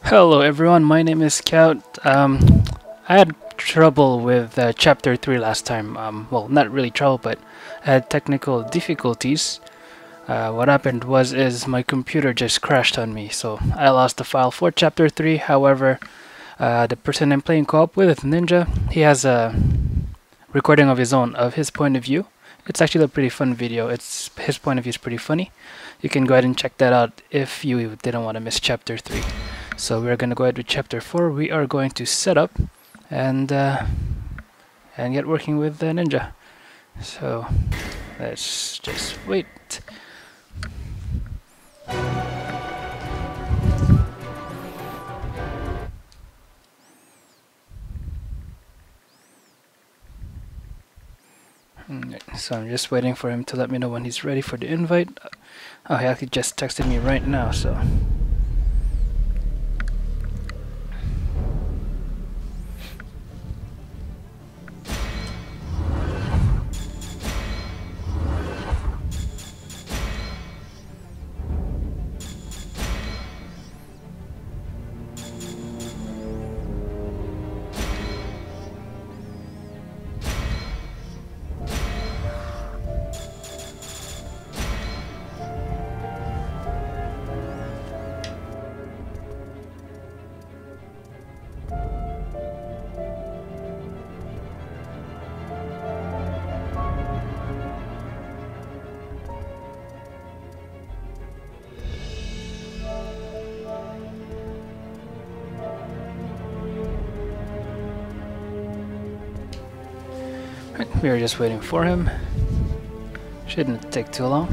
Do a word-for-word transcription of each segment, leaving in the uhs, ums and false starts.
Hello everyone, my name is Scout. Um, I had trouble with uh, chapter three last time. Um, well, not really trouble, but I had technical difficulties. Uh, what happened was is my computer just crashed on me, so I lost the file for chapter three. However, uh, the person I'm playing co-op with, Ninja, he has a recording of his own, of his point of view. It's actually a pretty fun video. It's his point of view is pretty funny. You can go ahead and check that out if you didn't want to miss chapter three. So we're gonna go ahead with chapter four. We are going to set up and uh, and get working with the Ninja. So let's just wait. Alright, so I'm just waiting for him to let me know when he's ready for the invite. Oh, he actually just texted me right now, so. We are just waiting for him. Shouldn't take too long.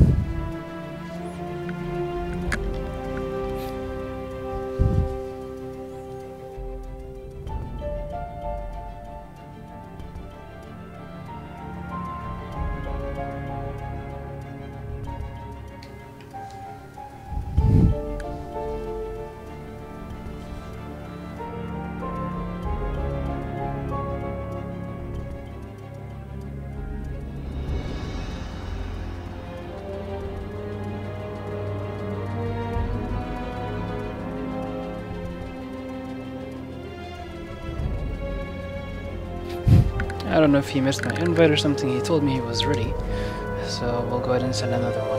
I don't know if he missed my invite or something. He told me he was ready, so we'll go ahead and send another one.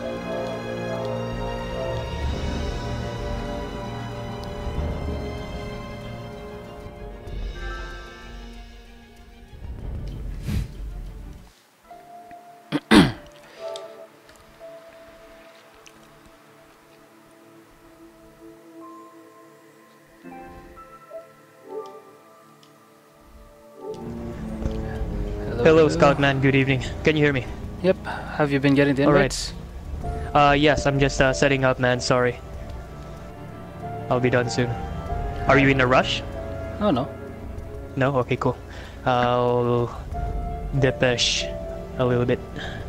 Hello, Scoutman. Good evening. Can you hear me? Yep. Have you been getting the invites? Alright. Uh, yes, I'm just uh, setting up, man. Sorry. I'll be done soon. Are you in a rush? Oh, no. No? Okay, cool. I'll depeche a little bit.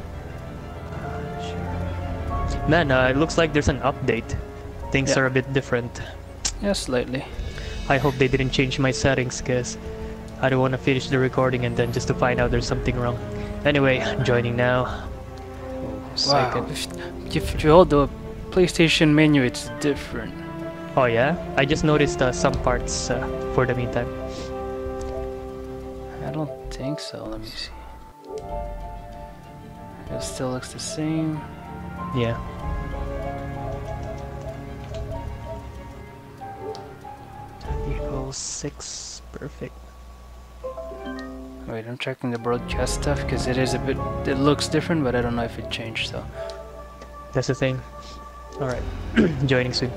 Man, uh, it looks like there's an update. Things Yeah. are a bit different. Yeah, slightly. I hope they didn't change my settings, because I don't want to finish the recording and then just to find out there's something wrong. Anyway, I'm joining now. Wow. Second. If, if you hold the PlayStation menu, it's different. Oh yeah? I just noticed uh, some parts uh, for the meantime. I don't think so. Let me see. It still looks the same. Yeah. Equals six. Perfect. Wait, I'm checking the broadcast stuff because it is a bit. It looks different, but I don't know if it changed. So. That's the thing. Alright. Joining soon.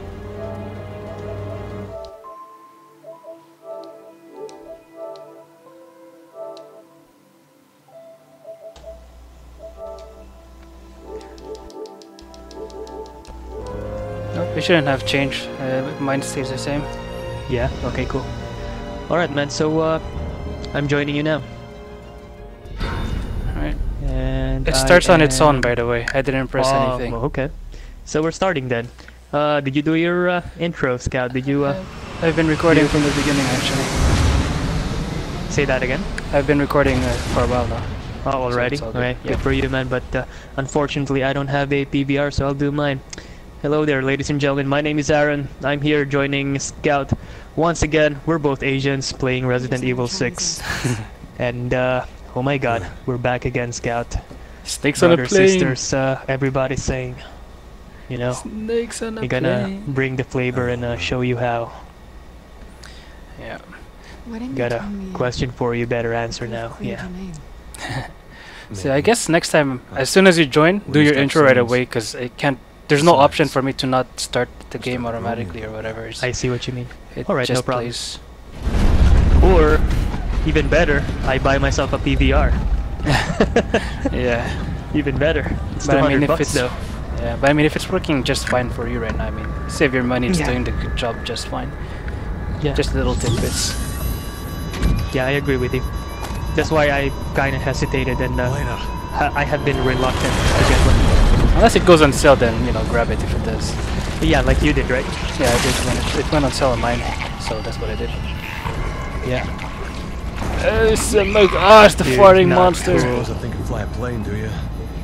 Nope, it shouldn't have changed. Uh, mine stays the same. Yeah? Okay, cool. Alright, man. So, uh, I'm joining you now. Alright. And It I starts on its own, am- by the way. I didn't press Oh, anything. okay. So we're starting then. Uh, did you do your uh, intro, Scout? Did you uh, I've been recording from the beginning, actually. say that again? I've been recording uh, for a while now. Oh, already? it's all good. Okay, Yeah. good for you, man. But uh, unfortunately, I don't have a P V R, so I'll do mine. Hello there, ladies and gentlemen. My name is Aaron. I'm here joining Scout. Once again, we're both Asians playing Resident Evil six. And, uh, oh my god, we're back again, Scout. Snakes on a Brothers, plane. sisters, uh, everybody's saying, you know, Snakes on a we're gonna plane. bring the flavor and uh, show you how. Yeah. Why didn't Got you a tell me question for you, better answer you've now. cleared Yeah. your name? So I guess next time, as soon as you join, do you your stop intro right signs. away, because it can't. There's no option Signs. for me to not start the Stop game rolling. automatically or whatever. It's, I see what you mean. it Alright, no just problem. plays. Or, even better, I buy myself a P V R. Yeah. Even better. It's But I mean, two hundred if bucks it's though. yeah, but I mean, if it's working just fine for you right now, I mean, save your money. It's Yeah. doing the good job just fine. Yeah. Just little tidbits. Yeah, I agree with you. That's why I kind of hesitated and uh, Elena, ha I have been reluctant to get one. Unless it goes on sale, then you know, grab it if it does. But yeah, like you did, right? Yeah, I did when it, it went on sale on mine, so that's what I did. Yeah. Uh, it's, uh, my gosh, the Dude, farting not monster. cool. suppose I think you fly a plane, do you?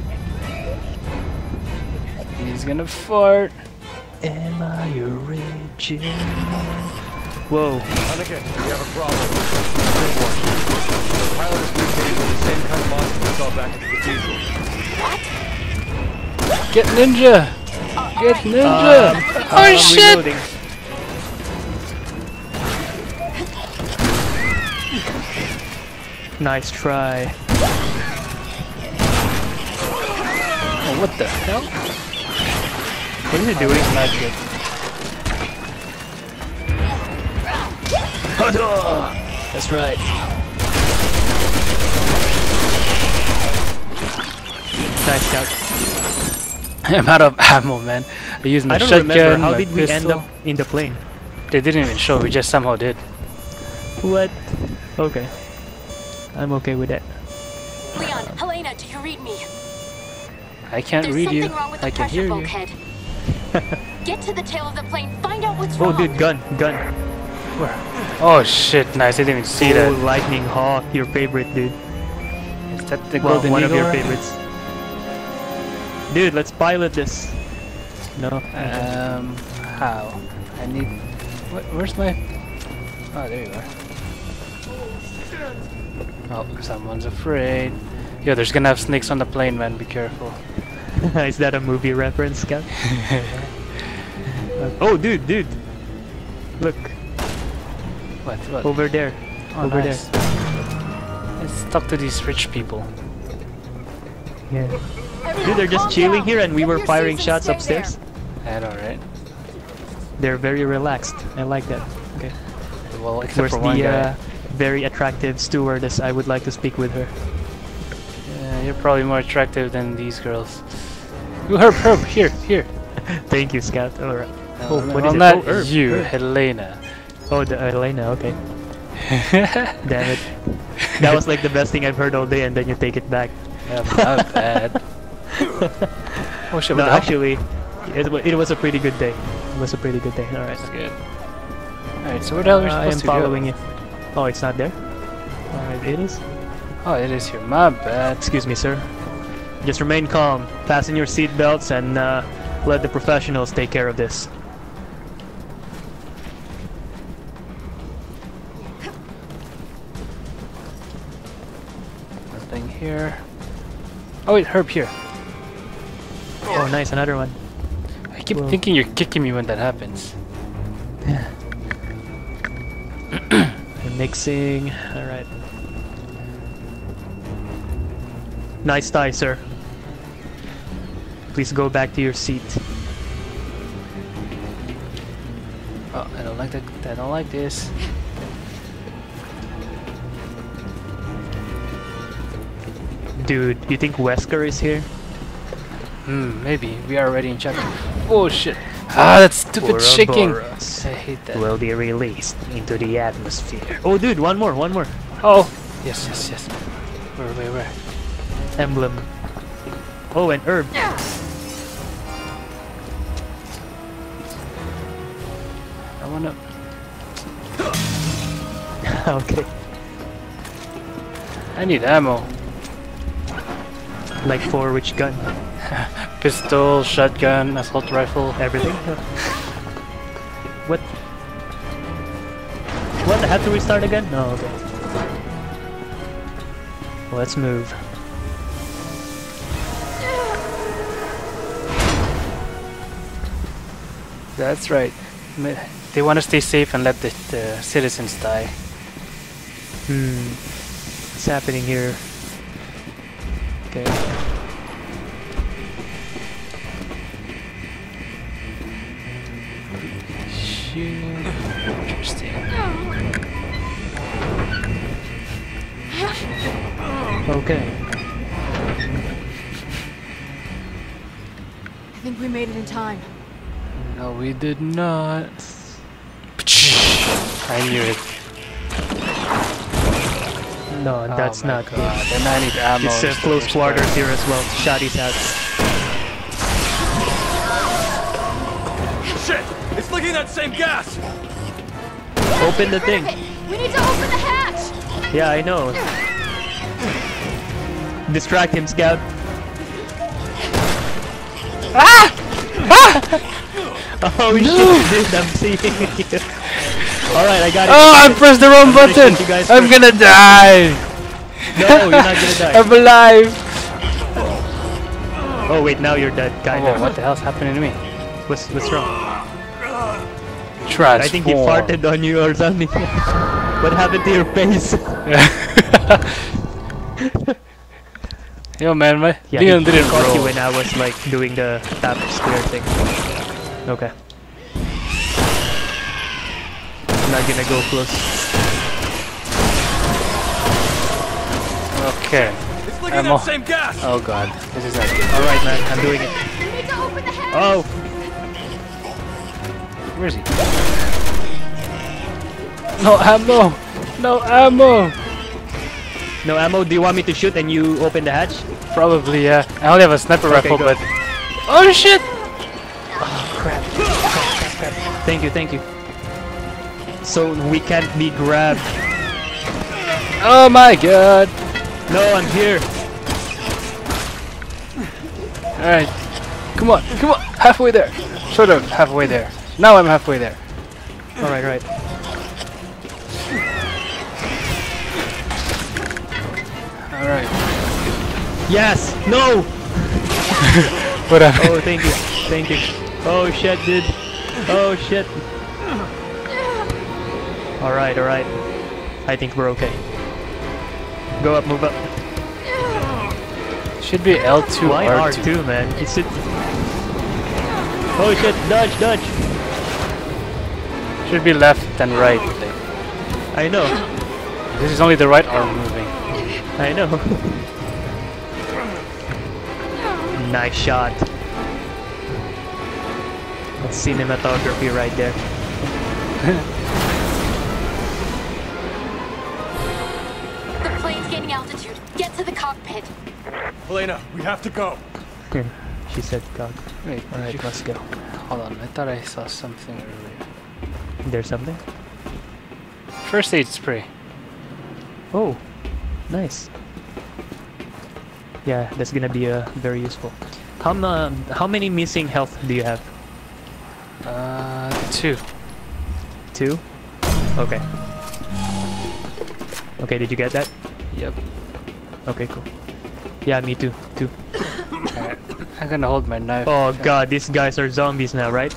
He's gonna fart. Am I original? Whoa. Anakin, we have a problem. Big one. The pilot is mutated with the same kind of monster we saw back at the cathedral. Get ninja! Get ninja! Um, oh I'm shit! reloading. Nice try. Oh, what the hell? What is it doing? Not good. That's right. Nice scout. I'm out of ammo, man. I used my I don't shotgun, remember. How my did we end pistol. up in the plane? They didn't even show. We just somehow did. What? Okay. I'm okay with that. Leon, Helena, do you read me? I can't There's read something you. wrong with the I can pressure hear you. bulkhead. Get to the tail of the plane, find out what's Oh, wrong. dude, gun, gun. Where? Oh shit! Nice. I didn't even see oh, that. Lightning Hawk, your favorite, dude. Is that the Well, golden one of eagle? your favorites. Dude, let's pilot this. No. Um, how? I need. What? Where's my? Oh, there you are. Oh, someone's afraid. Yo, there's gonna have snakes on the plane, man. Be careful. Is that a movie reference, Scout? Oh, dude, dude. Look, What? What? over there. Oh, over nice. Let's talk to these rich people. there. Yeah. Everyone, Dude, they're just calm chilling down. here and we Get were your firing seats and shots stay there. upstairs. I know, right? They're very relaxed. I like that. Okay. Well, except Where's for one the guy. uh, very attractive stewardess? I would like to speak with her. Yeah, you're probably more attractive than these girls. Ooh, Herb, Herb, here, here. Thank you, Scout. Alright. Oh, Uh, what well, is it? not Oh, Herb, you, Herb. Helena. Oh, the Elena, okay. Damn it. That was like the best thing I've heard all day and then you take it back. Yeah, not bad. Oh shit! No, what the hell? actually, it, wa- it was a pretty good day. It was a pretty good day. Alright. That's good. Alright, so where the hell are we I am supposed to following go? you. Oh, it's not there? Alright, it is. Oh, it is here. My bad. Excuse me, sir. Just remain calm. Fasten your seatbelts and uh, let the professionals take care of this. Nothing here. Oh wait, Herb here. Oh, nice, another one. I keep Whoa. thinking you're kicking me when that happens. We're mixing. Alright. Nice tie, sir. Please go back to your seat. Oh, I don't like that. I don't like this. Dude, you think Wesker is here? Hmm, maybe. We are already in chapter. Oh shit! Ah, that stupid shaking. Ouroboros I hate that. will be released into the atmosphere. Oh, dude, one more, one more. Oh, yes, yes, yes. Where, where, where? Emblem. Oh, and herb. I wanna. Okay. I need ammo. Like for which gun? Pistol, shotgun, assault rifle. Everything? What? What? I have to restart again? No, okay. Let's move. That's right. Ma- They want to stay safe and let the, the citizens die. Hmm. What's happening here? Okay. Shoot. Interesting. Okay. I think we made it in time. No, we did not. I knew it. No, that's oh my not God. good. Then I need ammo. It's uh, is the close worst quarters part. here as well. Shotty's out. Shit! It's leaking that same gas! Open the thing. We need to open the hatch! Yeah, I know. Distract him, Scout. Ah! Oh shit, dude, I'm seeing you. Alright, I got it. Oh, I pressed the wrong I'm gonna button! shoot you guys I'm first. gonna die! No, you're not gonna die. I'm alive! Oh wait, now you're dead, Oh, kinda. what the hell's happening to me? What's what's wrong? Transform. I think he farted on you or something. What happened to your face? Yo man, my Yeah, Leon he didn't caught you roll. when I was like doing the tap square thing. Okay. I'm not gonna go close. Okay. It's leaking Ammo. that same gas! Oh god, this is not good. Alright man, I'm doing it. We need to open the hatch! Oh! Where is he? No ammo! No ammo! No ammo, do you want me to shoot and you open the hatch? Probably, yeah. I only have a sniper Okay, rifle, go. but... Oh shit! Crap. Thank you, thank you. So we can't be grabbed. Oh my god! No, I'm here. Alright. Come on, come on! Halfway there! Sort of halfway there. Now I'm halfway there. Alright, right. Alright. Yes! No! What happened? Oh, thank you. Thank you. Oh shit, dude. Oh shit. Alright, alright. I think we're okay. Go up, move up. Should be L two Why R R two. two, man? It's it. Oh shit, dodge, dodge. Should be left and right. Like, I know. this is only the right arm moving. I know. Nice shot. That's cinematography right there. The plane's gaining altitude. Get to the cockpit. Helena, we have to go. She said, "God." Wait, All right, did you- let's go. hold on. I thought I saw something earlier. There's something. First aid spray. Oh, nice. Yeah, that's gonna be uh, very useful. How um, how many missing health do you have? Uh, two. Two. Okay. Okay, did you get that? Yep. Okay, cool. Yeah, me too. Two. Alright. I'm gonna hold my knife. Oh god, these guys are zombies now, right?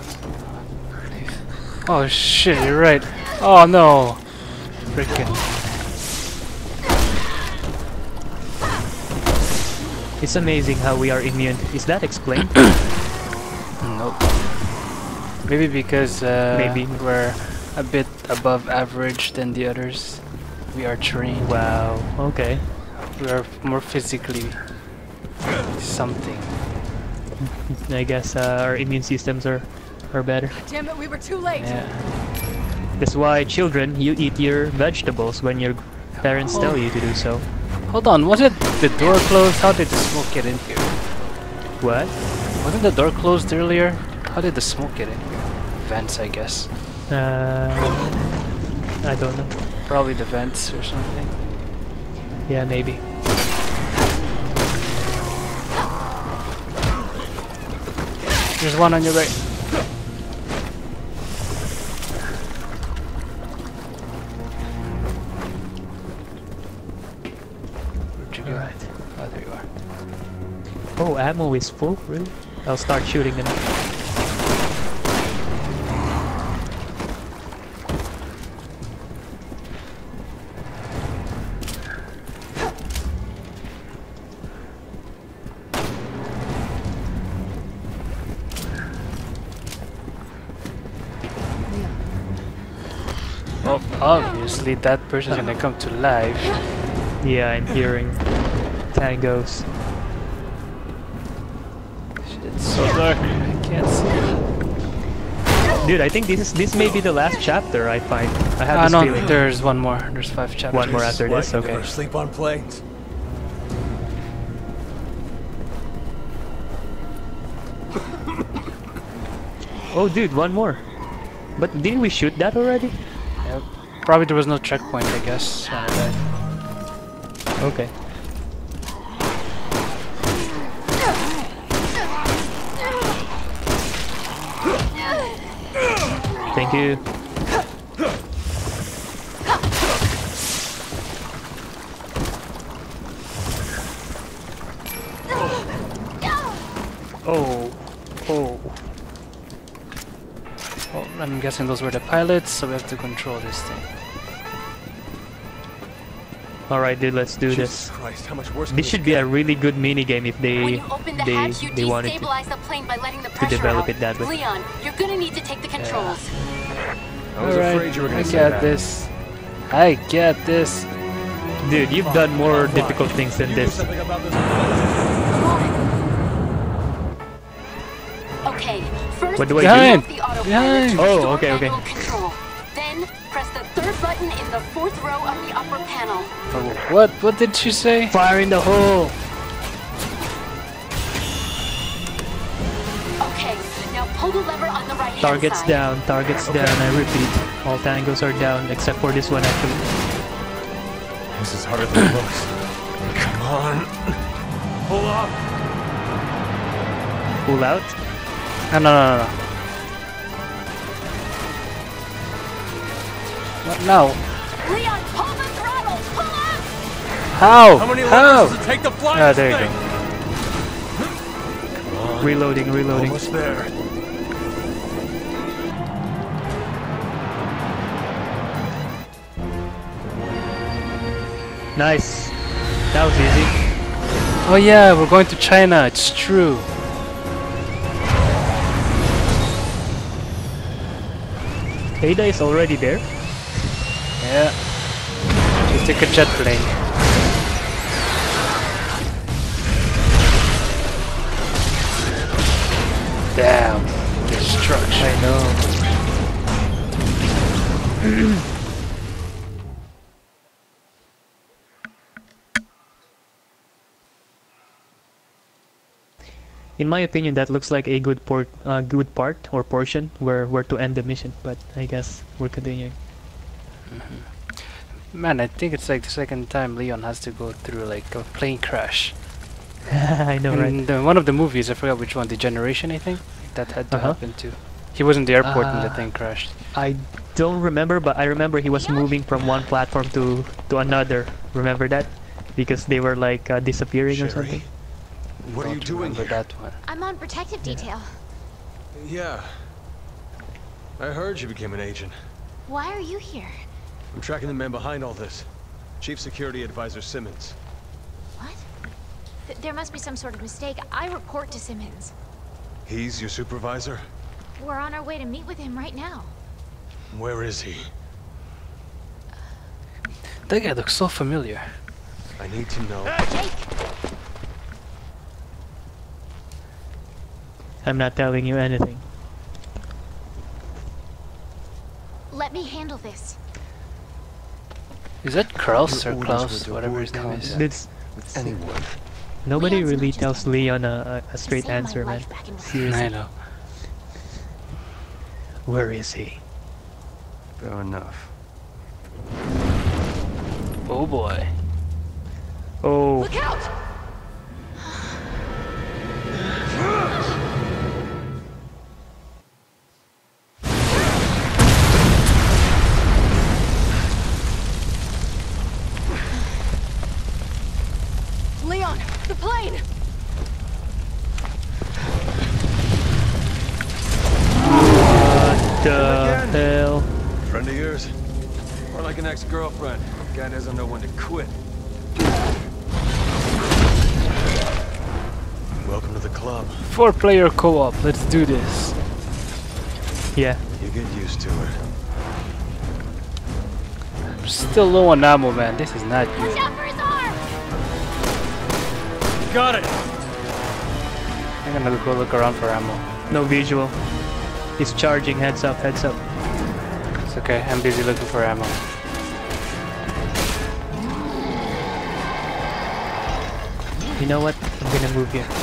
Oh shit, you're right. Oh no. Freaking. It's amazing how we are immune. Is that explained? Nope. Maybe because uh, Maybe. we're a bit above average than the others. We are trained. Wow. Okay. We are more physically something. I guess uh, our immune systems are are better. Damn it, we were too late. Yeah. That's why, children, you eat your vegetables when your parents tell you to do so. Hold on, was it the door closed? How did the smoke get in here? What? Wasn't the door closed earlier? How did the smoke get in here? Vents, I guess. Uh, I don't know. Probably the vents or something. Yeah, maybe. There's one on your right. Where'd you go? Alright. Oh, there you are. Oh, ammo is full? Really? I'll start shooting them. Well, obviously that person's gonna come to life. Yeah, I'm hearing tangos. It's so dark, I can't see. Dude, I think this is this may be the last chapter. I find. I have Ah, this no, feeling. there's one more. There's five chapters. One more after this. Why Okay. never sleep on planes. Oh, dude, one more. But didn't we shoot that already? Yeah, probably there was no checkpoint, I guess. When I died. Okay. Thank you. Oh. Oh. Well, I'm guessing those were the pilots, so we have to control this thing. Alright, dude, let's do Jesus this. Christ, how much worse can This should be get? a really good mini game if When they you open the they hatch, you they wanted to. destabilize the plane by letting the pressure develop out. it that way. Leon, you're gonna need to take the controls. I was Alright, afraid you were gonna I say got that. this. I get this. Dude, you've done more difficult things than You do this. something about this. Okay, first What do I Behind! turn off the autopilot Behind! to Oh, restore okay, okay. manual control. Then press the third button in the fourth row of the upper panel. Oh, what? What did she say? Fire in the hole! Okay, now pull the lever on the right Targets hand side. down, targets down, I repeat. All tangos are down, except for this one actually. This is harder than it looks. Come on. Pull up. Pull out. No, no, no, no. What now? Leon, pull the throttle! Pull up! How? How many How? levers does it take to fly Ah, this there you thing? go. Reloading, reloading. Almost there. Nice. That was easy. Oh yeah, we're going to China. It's true. Ada is already there. Yeah. Just take a jet plane. Damn. Destruction. I know. In my opinion, that looks like a good port, uh, good part or portion where where to end the mission. But I guess we're continuing. Man, I think it's like the second time Leon has to go through like a plane crash. I know, right? In the, one of the movies, I forgot which one, The Generation, I think, that had to Uh-huh. happen too. He was in the airport and the Ah. thing crashed. I don't remember, but I remember he was moving from one platform to to another. Remember that? Because they were like uh, disappearing or something. Sherry, what are you Don't doing remember here? that one. I'm on protective detail. Yeah. I heard you became an agent. Why are you here? I'm tracking the man behind all this. Chief Security Advisor Simmons. What? Th there must be some sort of mistake. I report to Simmons. He's your supervisor? We're on our way to meet with him right now. Where is he? That guy looks so familiar. I need to know. Jake! I'm not telling you anything. Let me handle this. Is that Kraus or Your orders Klaus, were to whatever his avoid name is? contact. It's, With anyone. nobody Leon's really not just tells a- Leon a, a, a straight saved my answer, man. life back in- Seriously. I know. Where is he? Fair enough. Oh boy. Oh, Look out! Friend of yours? Or like an ex-girlfriend. Guy doesn't know when to quit. Welcome to the club. Four-player co-op. Let's do this. Yeah. You get used to it. I'm still low on ammo, man. This is not Watch good. out for his arm! Got it! I'm gonna go look around for ammo. No visual. He's charging. Heads up. Heads up. It's okay. I'm busy looking for ammo. You know what? I'm gonna move here.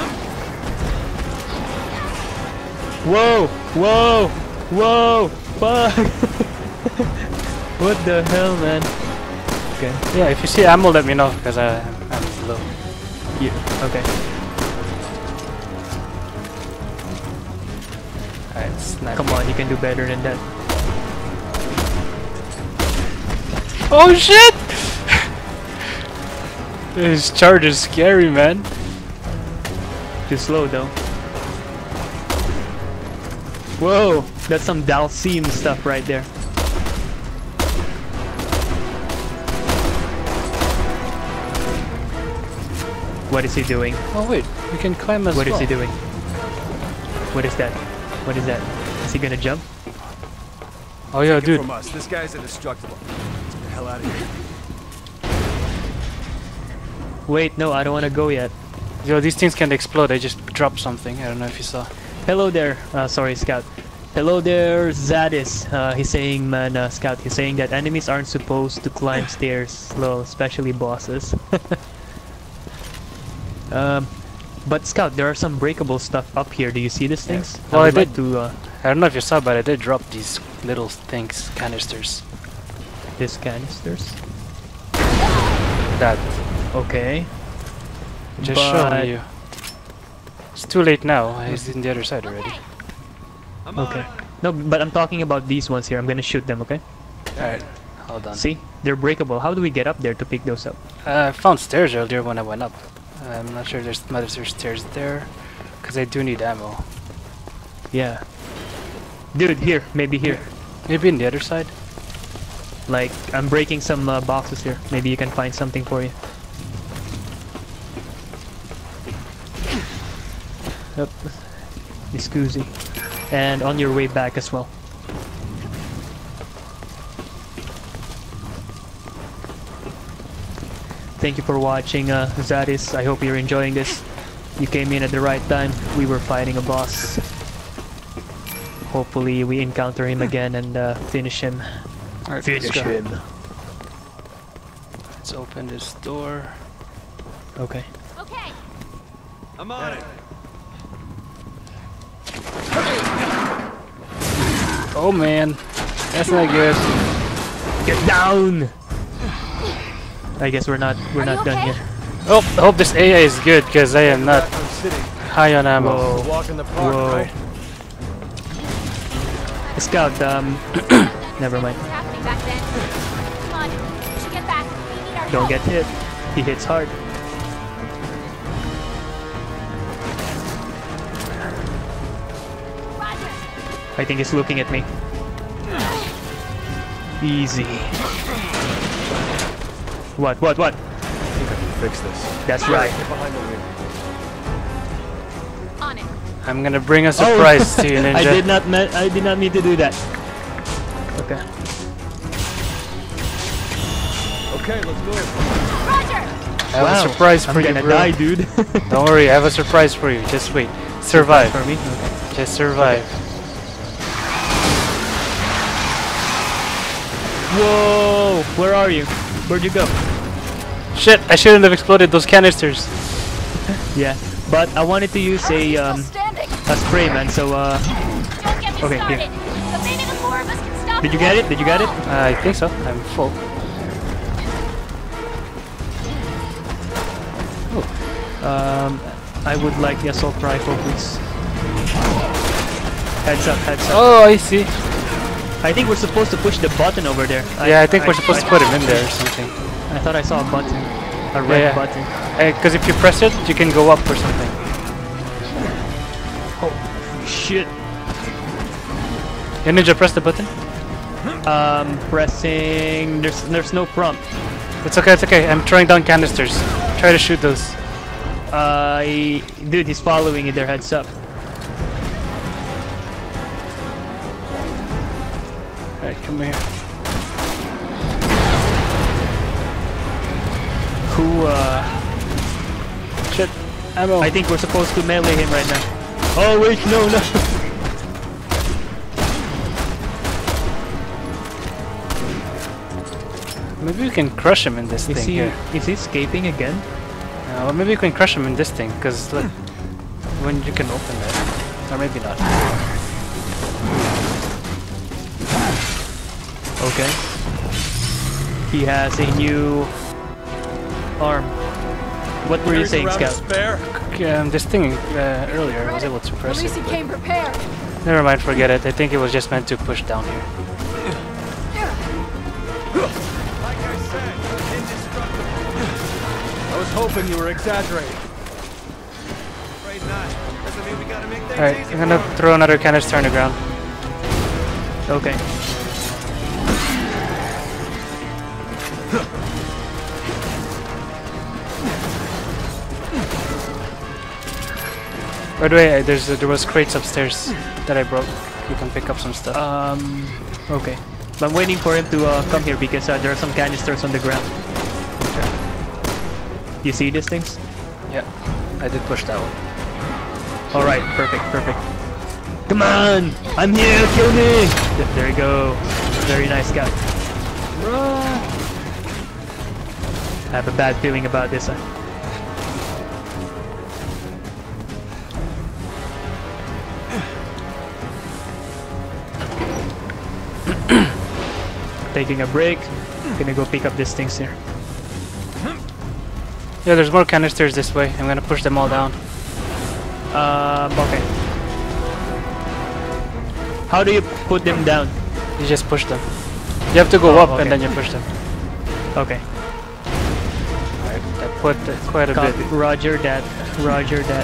Whoa! Whoa! Whoa! Fuck! What the hell, man? Okay. Yeah, if you see ammo, let me know because I'm low. Yeah. Okay. Alright, sniper. Come on, you can do better than that. Oh shit! This charge is scary, man. Too slow though. Whoa! That's some Dalsim stuff right there. What is he doing? Oh wait, we can climb as What well. is he doing? What is that? What is that? Is he gonna jump? Oh yeah, Take it dude. From us. This guy's indestructible. Let's get the hell out of here. Wait, no, I don't wanna go yet. Yo, these things can explode. I just dropped something. I don't know if you saw. Hello there, uh, sorry Scout. Hello there, Zadis. Uh, he's saying, man, uh, Scout, he's saying that enemies aren't supposed to climb stairs, lol, especially bosses. um, but Scout, there are some breakable stuff up here. Do you see these things? Yeah. Well, I would I like did- to, uh, I don't know if you saw, but I did drop these little things, canisters. these canisters. That. Okay. Just But- showing you. It's too late now. He's in the other side already. Okay. I'm on Okay. it. No, but I'm talking about these ones here. I'm gonna shoot them, okay? Alright, hold on. See? They're breakable. How do we get up there to pick those up? Uh, I found stairs earlier when I went up. I'm not sure there's whether there's stairs there, because I do need ammo. Yeah. Dude, here. Maybe here. Maybe in the other side? Like, I'm breaking some uh, boxes here. Maybe you can find something for you. Yep. Excuse. And on your way back as well. Thank you for watching, uh, Zadis. I hope you're enjoying this. You came in at the right time. We were fighting a boss. Hopefully we encounter him again and uh, finish him. Alright, Finish let's go. him. Let's open this door. Okay. Okay. I'm on it. Oh man, that's not good. Get down! I guess we're not we're Are not you done okay? here. Oh, I hope this A I is good, because I am not I'm sitting. high on ammo. Whoa. A walk in the park, Whoa. right? Scout, um never mind. What's happening back then? Come on. We should get back. We need our Don't help. get hit. He hits hard. Roger. I think he's looking at me. Easy. What, what, what? I think I can fix this. That's right. Get behind the wheel. On it. I'm gonna bring a surprise to you, Ninja. I did not me I did not mean to do that. Okay. Okay, let's move. Roger. I have a surprise I'm for you, gonna bro. die, dude. Don't worry, I have a surprise for you. Just wait. Survive. For me? Okay. Just survive. Whoa! Where are you? Where'd you go? Shit, I shouldn't have exploded those canisters. Yeah, but I wanted to use a um standing. a spray, man. So uh, Don't get me Okay, here. started. But maybe the four of us can stop did you the get one it? Did you get it? Uh, I think so. I'm full. Um, I would like the assault rifle, please. Heads up, heads up. Oh, I see. I think we're supposed to push the button over there. Yeah, I think we're supposed to put him in there or something. I thought I saw a button. A red yeah. button. Because if you press it, you can go up or something. Oh, shit. Yeah, Ninja, press the button. Um, pressing. There's there's no prompt. It's okay, it's okay. I'm throwing down canisters. Try to shoot those. Uh, he- dude, he's following you there. Heads up. Alright, come here. Who? Uh, Shit. Ammo. I think we're supposed to melee him right now. Oh wait, no, no. Maybe we can crush him in this Is thing he? here. Is he escaping again? Uh, well, maybe we can crush him in this thing, because look, when you can open it. Or maybe not. Okay. He has a new arm. What were you Carries saying, around a Scout? spare? Okay, um, this thing uh, earlier, I was able to press it. Lucy but- came prepared. Never mind, forget it. I think it was just meant to push down here. Like I said, indestructible. I was hoping you were exaggerating. Afraid not. Doesn't mean we gotta make things Alright, easy I'm gonna for 'em. throw another canister on the ground. Okay. By the way, uh, there's uh, there was crates upstairs that I broke. You can pick up some stuff. Um. Okay. I'm waiting for him to uh, come here because uh, there are some canisters on the ground. You see these things? Yeah, I did push that one. All right. Perfect. Perfect. Come on! I'm here. Kill me! Th- There you go. Very nice, Scout. I have a bad feeling about this. Uh. Taking a break. Gonna go pick up these things here. Yeah, there's more canisters this way. I'm gonna push them all down. Um. Okay. How do you put them down? You just push them. You have to go Oh, up okay. and then you push them. Okay. Alright, I put uh, quite a Copy. bit. Roger that. Roger that.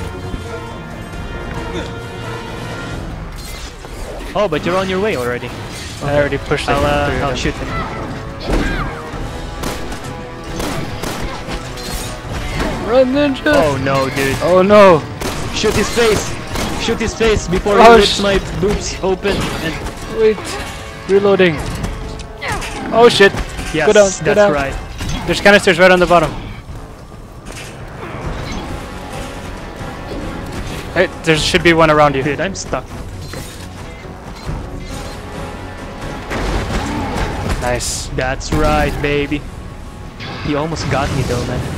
Oh, but you're on your way already. I already pushed I'll, them. uh, three of I'll them. shoot him. Run, ninja! Oh no, dude. Oh no! Shoot his face! Shoot his face before Oh, he rips sh- my boobs open. And Wait, reloading. Oh shit! yes, Go down, that's go down. right. There's canisters right on the bottom. Hey, there should be one around you. Dude, I'm stuck. Nice. That's right, baby. He almost got me though, man.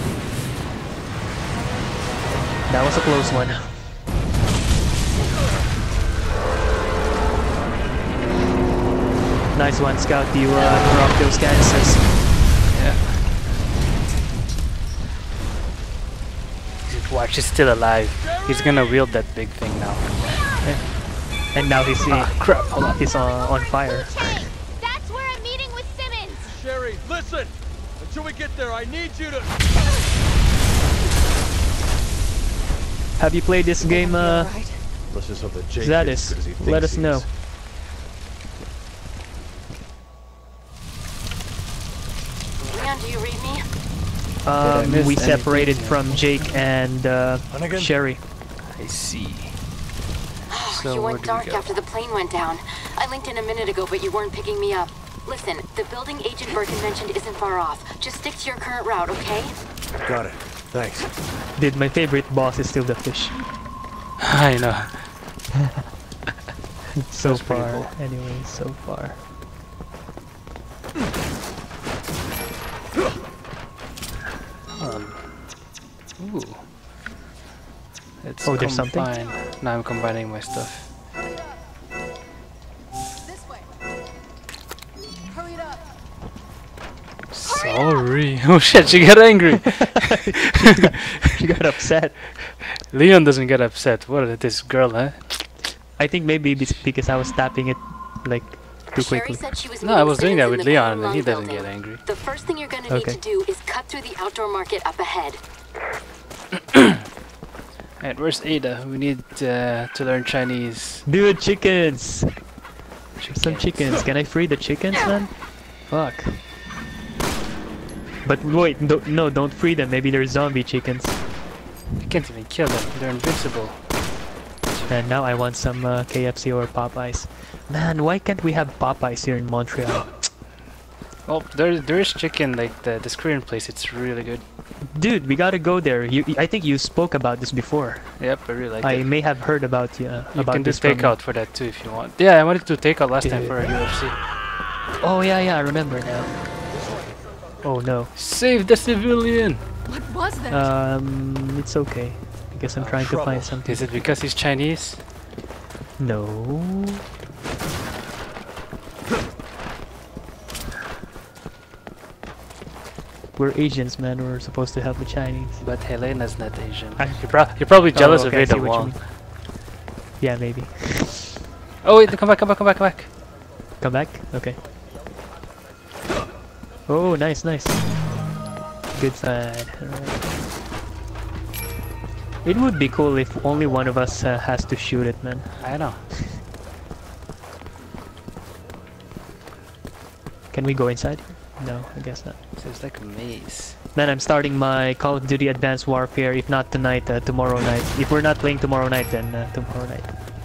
That was a close one. Nice one, Scout. You uh, dropped those canisters. Yeah. Watch, he's still alive. He's gonna wield that big thing now. And now he's, Ah, crap, hold on. he's uh, on fire. That's where I'm meeting with Simmons. Sherry, listen! Until we get there, I need you to... Have you played this game, uh, Let's just hope that Jake Zadis? is as good as he thinks Let us he know. is. Leon, do you read me? I Um, miss we anything? separated Yeah. from Jake and uh, Hunnigan? Sherry. I see. Oh, So you where went do we dark go? after the plane went down. I linked in a minute ago, but you weren't picking me up. Listen, the building Agent Birkin mentioned isn't far off. Just stick to your current route, okay? Got it. Thanks. Dude, my favorite boss is still the fish. I know. So That's pretty far, cool. anyway, so far. Ooh. It's Oh, there's something? combined. Now I'm combining my stuff. This way. Hurry it up. Sorry. Oh shit, she got angry. She got upset. Leon doesn't get upset. What is this girl, huh? I think maybe it's because I was tapping it like too Sherry quickly. said she was No, I meeting was doing that Simmons with in the Leon, and Ping he Lung doesn't building. get angry. The first thing you're gonna Okay. need to do is cut through the outdoor market up ahead. Alright, where's Ada? We need uh, to learn Chinese. Dude, chickens! Some chickens. Can I free the chickens, man? Fuck. But wait, no, no, don't free them. Maybe they're zombie chickens. You can't even kill them. They're invincible. And now I want some uh, K F C or Popeyes. Man, why can't we have Popeyes here in Montreal? Oh, there, there is chicken, like the, the Korean place. It's really good. Dude, we gotta go there. You, I think you spoke about this before. Yep, I really like I it. may have heard about uh, You about can do this from- takeout for that too if you want. Yeah, I wanted to take out last time Yeah. for a U F C. Oh yeah, yeah, I remember now. Oh no. Save the civilian! What was that? Um, it's okay. I guess I'm trying to trouble. find something. Is it because he's Chinese? No. We're Asians, man. We're supposed to help the Chinese. But Helena's not Asian. I- You're, pro you're probably jealous Oh, of okay, I see Ada what you Wong. mean. Yeah, maybe. Oh wait, come back, come back, come back, come back. Come back? Okay. Oh, nice, nice. Good side. Alright. It would be cool if only one of us uh, has to shoot it, man. I know. Can we go inside? No, I guess not. So it's like a maze. Man, I'm starting my Call of Duty Advanced Warfare. If not tonight, uh, tomorrow night. If we're not playing tomorrow night, then uh, tomorrow night.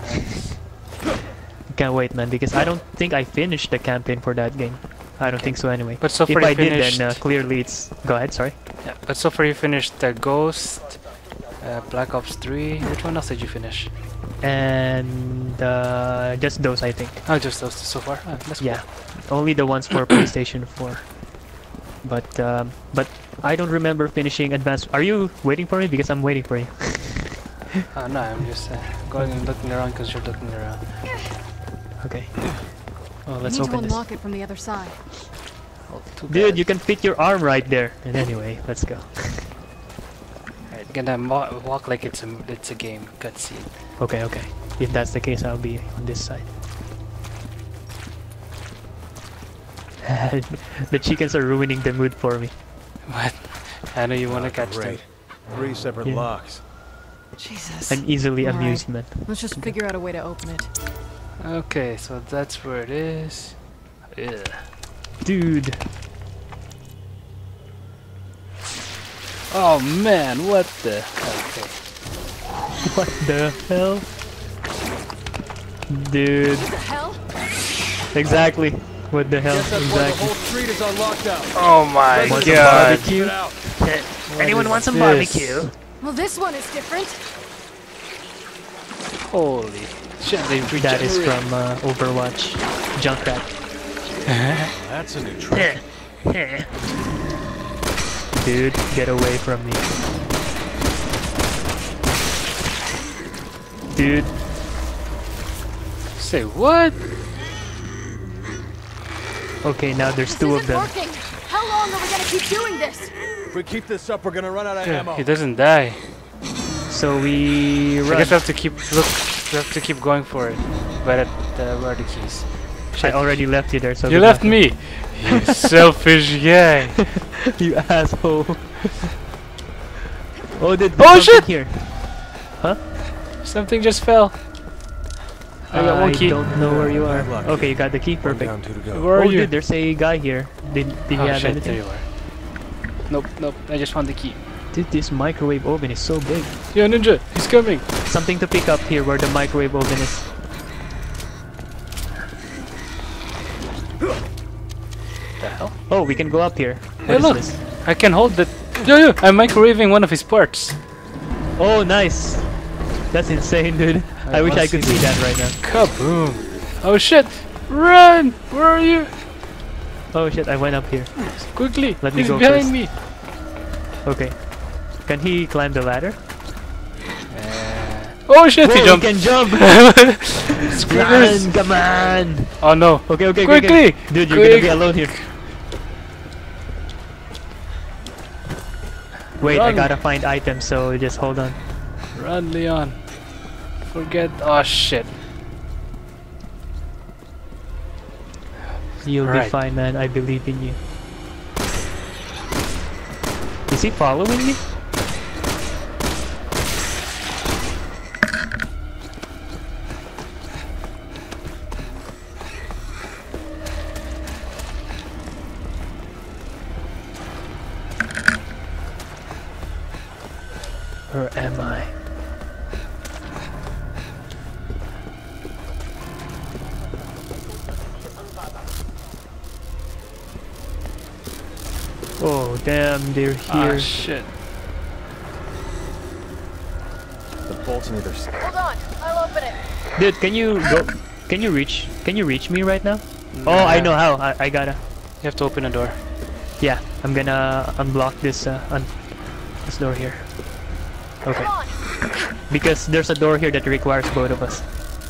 Can't wait, man, because I don't think I finished the campaign for that game. I don't Okay. think so anyway. But so If far you I did, finished. then uh, clearly it's... Go ahead, sorry. Yeah, but so far you finished the Ghost, uh, Black Ops three. Which one else did you finish? And uh, just those, I think. Oh, just those two so far. Oh, that's cool. Yeah, only the ones for PlayStation four. But um, but I don't remember finishing Advanced. Are you waiting for me? Because I'm waiting for you. Oh no, I'm just uh, going and looking around because you're looking around. Okay. Oh, let's need to open this. unlock it from the other side. Oh, too Dude, bad. you can fit your arm right there. And anyway, let's go. Alright, gonna mo walk like it's a it's a game cutscene. Okay, okay. If that's the case, I'll be on this side. The chickens are ruining the mood for me. What? I know you want to catch them. Great. Three separate Yeah. locks. Jesus. I'm easily Alright. amused, man. Let's just figure out a way to open it. Okay, so that's where it is. Ugh. Dude. Oh man, what the? Okay. What the hell? Dude. What the hell? Exactly. What the hell? Guess that's why the Exactly. whole street is on lockdown. Oh my Want some god. barbecue? Get out. Anyone is want some this? barbecue? Well, this one is different. Holy shit, they That is regenerate. from uh, Overwatch. Junkrat. That's a new trick. Dude, get away from me. Dude, Say what? okay, now there's This two of isn't them. working. How long are we gonna keep doing this? If we keep this up, we're gonna run out of ammo. He doesn't die. So we I run. guess we have to keep look. We have to keep going for it. But at uh, where are the keys? I Shit. already left you there, so You good left luck. me. You selfish guy. You asshole. Oh, did Oh, shit! here? Something just fell. I got one key. don't know where you are. Bad luck. Okay, you got the key. One Perfect. down, two to go. Where are Oh, you? dude, there's a guy here. Did, did Oh you have shit, there anything? you are. Nope, nope. I just found the key. Dude, this microwave oven is so big. Yo, Ninja, he's coming. Something to pick up here where the microwave oven is. The hell? Oh, we can go up here. Hey, What is look. this? I can hold the. Yo, yo, I'm microwaving one of his parts. Oh, nice. That's insane, dude. I, I wish I wanna could see see that right now. Kaboom! Oh shit! Run! Where are you? Oh shit, I went up here. Quickly! Let me He's go behind first. me. Okay. Can he climb the ladder? Oh shit! Whoa, he he jumped. can jump! Screamers. Run, come on! Oh no! Okay, okay, okay, Quickly! okay. Dude, you're gonna Quick. be alone here. Wait, I Run. gotta find items, so just hold on. Run, Leon. Forget. Oh shit! You'll be Right. fine, man. I believe in you. Is he following me? Where am I? Oh damn, they're Ah, here. shit. The bolt's on either side. Hold on, I'll open it. Dude, can you go? Can you reach? Can you reach me right now? Oh, I know how. I, I gotta. You have to open a door. Yeah, I'm gonna unblock this uh, un this door here. Okay. Come on. Because there's a door here that requires both of us.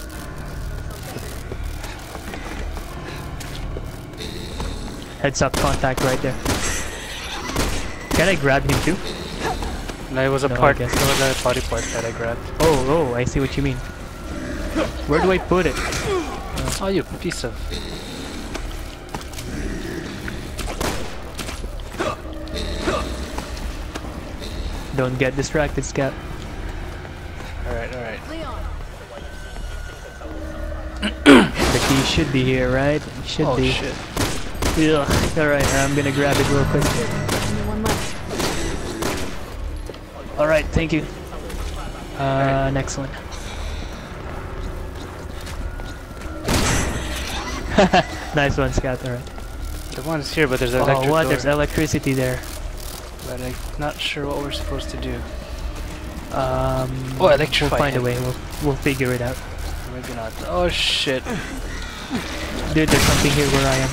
Heads up, contact right there. Can I grab him too? No, it was a No, I part. It guess was a body part that I grabbed. Oh, oh, I see what you mean. Where do I put it? Oh, you piece of. Don't get distracted, Scout. Alright, alright. Leon. The key should be here, right? It should Oh be. shit. Ugh. Alright, I'm gonna grab it real quick. Only one left. Alright, thank you. Uh, next one. Nice one, Scout. Alright. The one's here, but there's an Oh, electric what? door. There's electricity there. But I'm not sure what we're supposed to do. Um, Oh, electrify We'll find him. a way. We'll, we'll figure it out. Maybe not. Oh shit. Dude, there's something here where I am.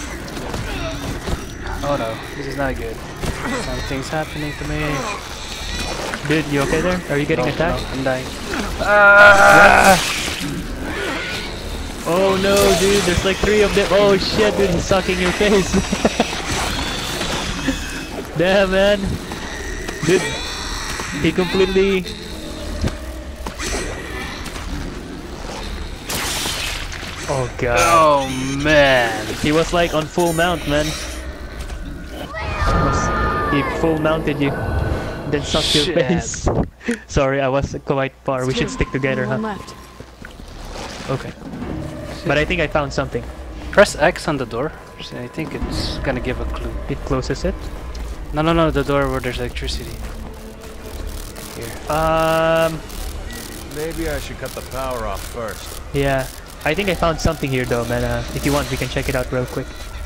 Oh no, this is not good. Something's happening to me. Dude, you okay there? Are you getting No, attacked? no, I'm dying. Ah! Oh no, dude, there's like three of them. Oh shit, dude, he's sucking your face. Damn, man. Dude, he completely... Oh god. Oh man. He was like on full mount, man. Was- He full mounted you. Then sucked your Shit. face. Sorry, I was quite far. We should stick together, Only huh? one left. Okay. But I think I found something. Press X on the door. So I think it's gonna give a clue. It closes it. No, no, no, the door where there's electricity. Here. Um, Maybe I should cut the power off first. yeah. I think I found something here though, man. Uh, if you want, we can check it out real quick.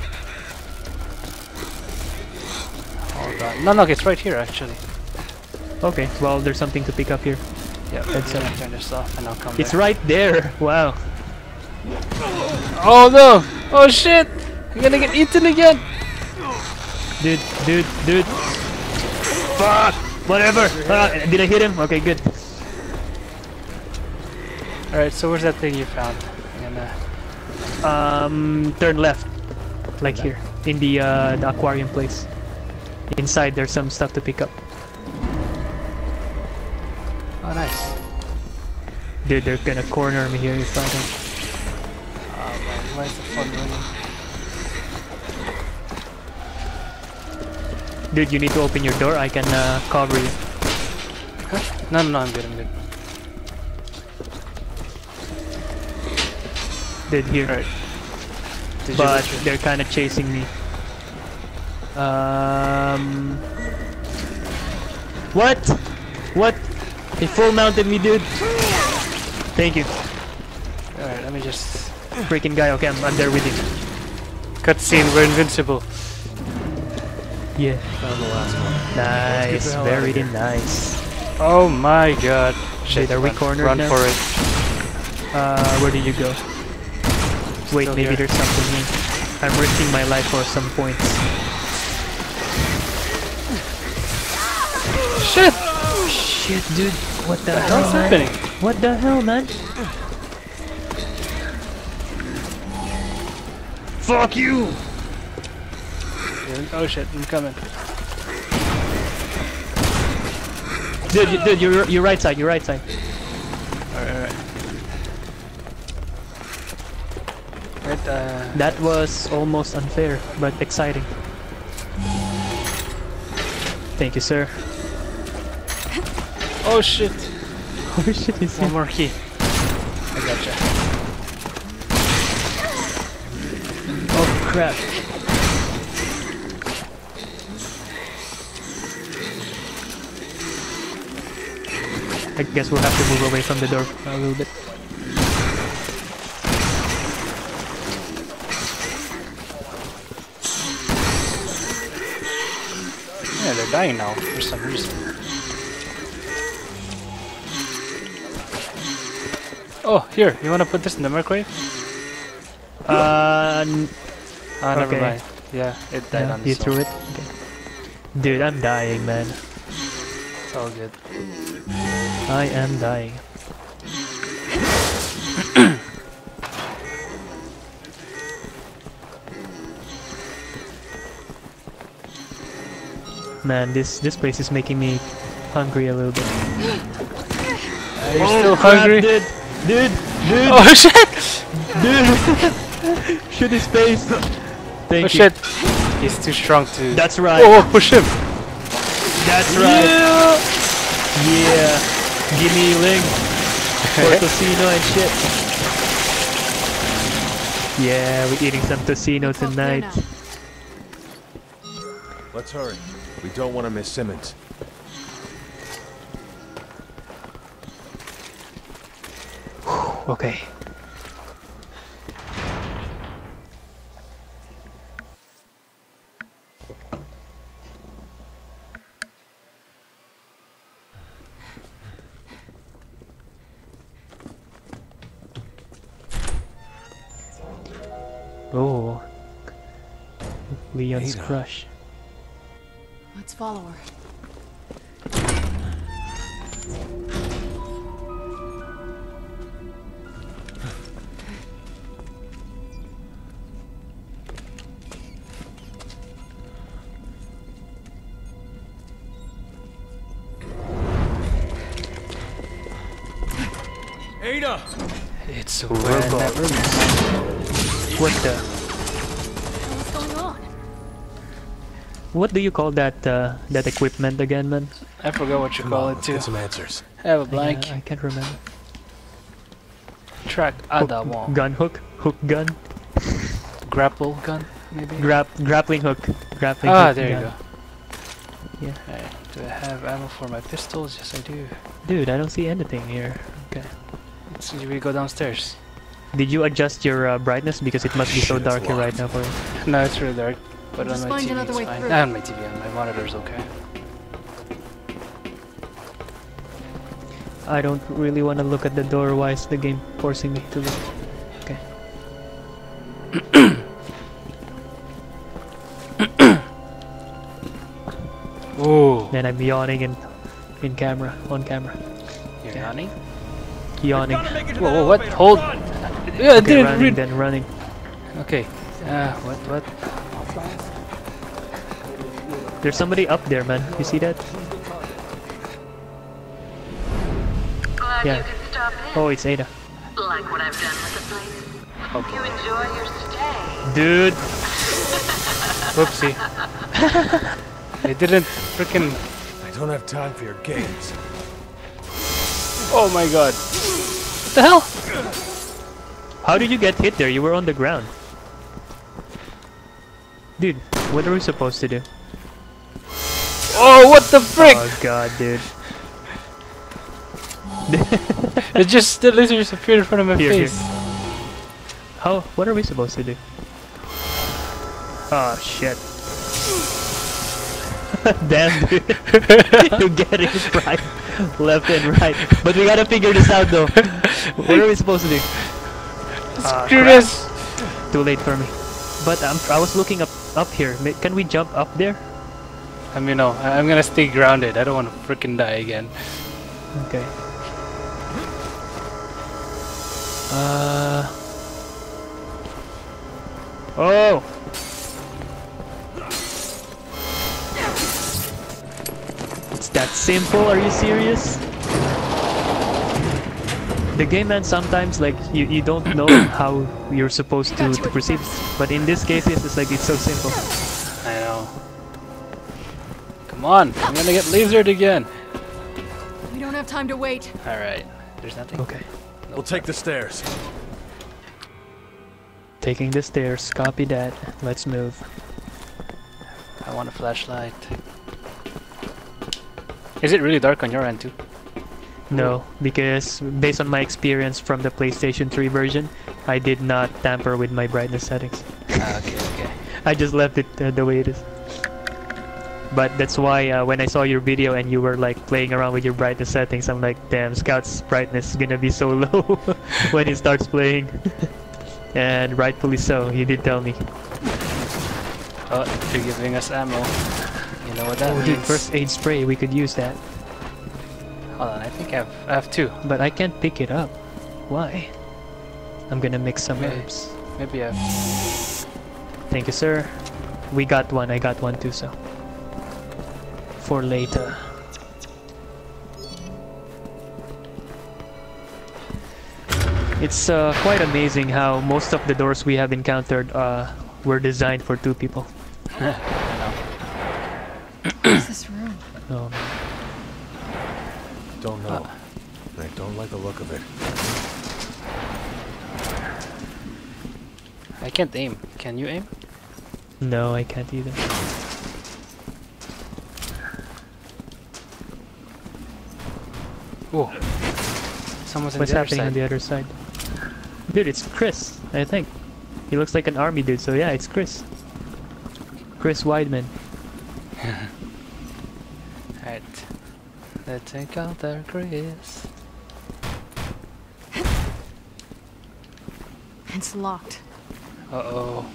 Hold on. No, no, it's right here actually. Okay, well, there's something to pick up here. Yeah, That's I'm it. gonna turn this off and I'll come It's back. right there. Wow. Oh no! Oh shit! I'm gonna get eaten again! Dude, dude, dude. Fuck! Whatever. Ah, did I hit him? Okay, good. Alright, so where's that thing you found? I'm gonna... Um, turn left. Like here. In the, uh, the aquarium place. Inside, there's some stuff to pick up. Oh, nice. Dude, they're gonna corner me here if I don't. Oh man, why is the phone ringing? Dude, you need to open your door. I can, uh, cover you. Huh? No, no, no, I'm good, I'm good. Dude, here. Alright. Did But you they're kind of chasing me. Um. What? What? He full mounted me, dude. Thank you, Alright, let me just... freaking guy. Okay, I'm, I'm there with you. Cutscene, we're invincible. Yeah. Found the last one. Nice. the hell outta Very here. nice. Oh my god. Shit, are we run, cornered Run now? for it. Uh, where did you go? Wait, Still maybe here. there's something here. I'm risking my life for some points. Shit! Shit, dude. What the, What the hell, hell's man? happening? What the hell, man? Fuck you! Oh shit, I'm coming. Dude, you, dude, your your right side, your right side. Alright, alright. Right, uh... That was almost unfair, but exciting. Thank you, sir. Oh shit! Oh shit, he's One more key. I gotcha. Oh crap. I guess we'll have to move away from the door a little bit. Yeah, they're dying now for some reason. Oh, here, you wanna put this in the microwave? Uh, n- Ah, never Okay. mind. Yeah, it died yeah, on you its threw own. it? Okay. Dude, I'm dying, man. It's all good. I am dying. Man, this this place is making me hungry a little bit. Are you still crap, hungry? dude? Dude, dude, Oh shit! dude! Shoot his face. Thank Oh you. shit! He's too strong to. That's right. Oh, push him! That's right. Yeah. Give me Ling. For tocino and shit. Yeah, we're eating some tocino Looks all clear tonight. now. Let's hurry. We don't want to miss Simmons. Okay. Oh. Leon's Ada. crush. Let's follow her. Ada! It's so Robo. bad in that room. What the? What's going on? What do you call that uh, that equipment again, man? I forgot what you Come call on, it let's too. get some answers. I have a I, blank. I can't remember. Track Hook, Ada wall. gun hook, hook gun, Grapple gun, maybe? grap grappling hook, grappling Ah, hook there you gun. go. Yeah. Alright, do I have ammo for my pistols? Yes, I do. Dude, I don't see anything here. Okay. Let's see, we go downstairs. Did you adjust your uh, brightness because it must be so Shit, it's dark here right locked. now for you? No, it's really dark. But Just on my find T V another it's way fine. through. Not on my T V, on my monitor's okay. I don't really want to look at the door. Why is the game forcing me to look? Okay. Ooh. Then I'm yawning in in camera, on camera. You're Okay. yawning? Yawning. Whoa, whoa, what? Hold! Yeah, Okay, dude, running, read. then running. Okay. Ah, what, what? There's somebody up there, man. You see that? Glad Yeah. you could stop in. Oh, it's Ada. Like what I've done with the place. Hope you enjoy your stay. Dude! Whoopsie. They didn't freaking. I don't have time for your games. Oh my god. What the hell? How did you get hit there? You were on the ground. Dude, what are we supposed to do? Oh, what the frick? Oh god, dude. It just, the lizard just appeared in front of my Here, here. face. How? What are we supposed to do? Oh shit. Damn, dude. You're getting fried left and right. But we gotta figure this out though. What are we supposed to do? Ah, Screw crap. this! Too late for me. But um, I was looking up up here. Ma- Can we jump up there? I mean, no, I- I'm gonna stay grounded. I don't want to freaking die again. Okay. Uh. Oh. It's that simple. Are you serious? The game, man, sometimes like you, you don't know how you're supposed to, to proceed. But in this case, it's just like it's so simple. I know. Come on, I'm gonna get lasered again. We don't have time to wait. Alright, there's nothing. Okay. We'll take the stairs. Taking the stairs. Copy that. Let's move. I want a flashlight. Is it really dark on your end too? No, because based on my experience from the PlayStation three version, I did not tamper with my brightness settings. Ah, okay, okay. I just left it uh, the way it is. But that's why uh, when I saw your video and you were like playing around with your brightness settings, I'm like, damn, Scout's brightness is gonna be so low when he starts playing. And rightfully so, he did tell me. Oh, you're giving us ammo. You know what that Oh, means. dude, first aid spray, we could use that. Hold on, I think I have, I have two. But I can't pick it up. Why? I'm gonna mix some Maybe. herbs. Maybe I have... Thank you, sir. We got one, I got one too, so. For later. It's uh, quite amazing how most of the doors we have encountered uh, were designed for two people. What's this room? Oh, man. Don't know. I don't like the look of it. I can't aim. Can you aim? No, I can't either. Oh. Someone's What's on the happening other on side. the other side? Dude, it's Chris, I think. He looks like an army dude, so yeah, it's Chris. Chris Weidman. Alright. Let's take out there, Chris. It's locked. Uh-oh.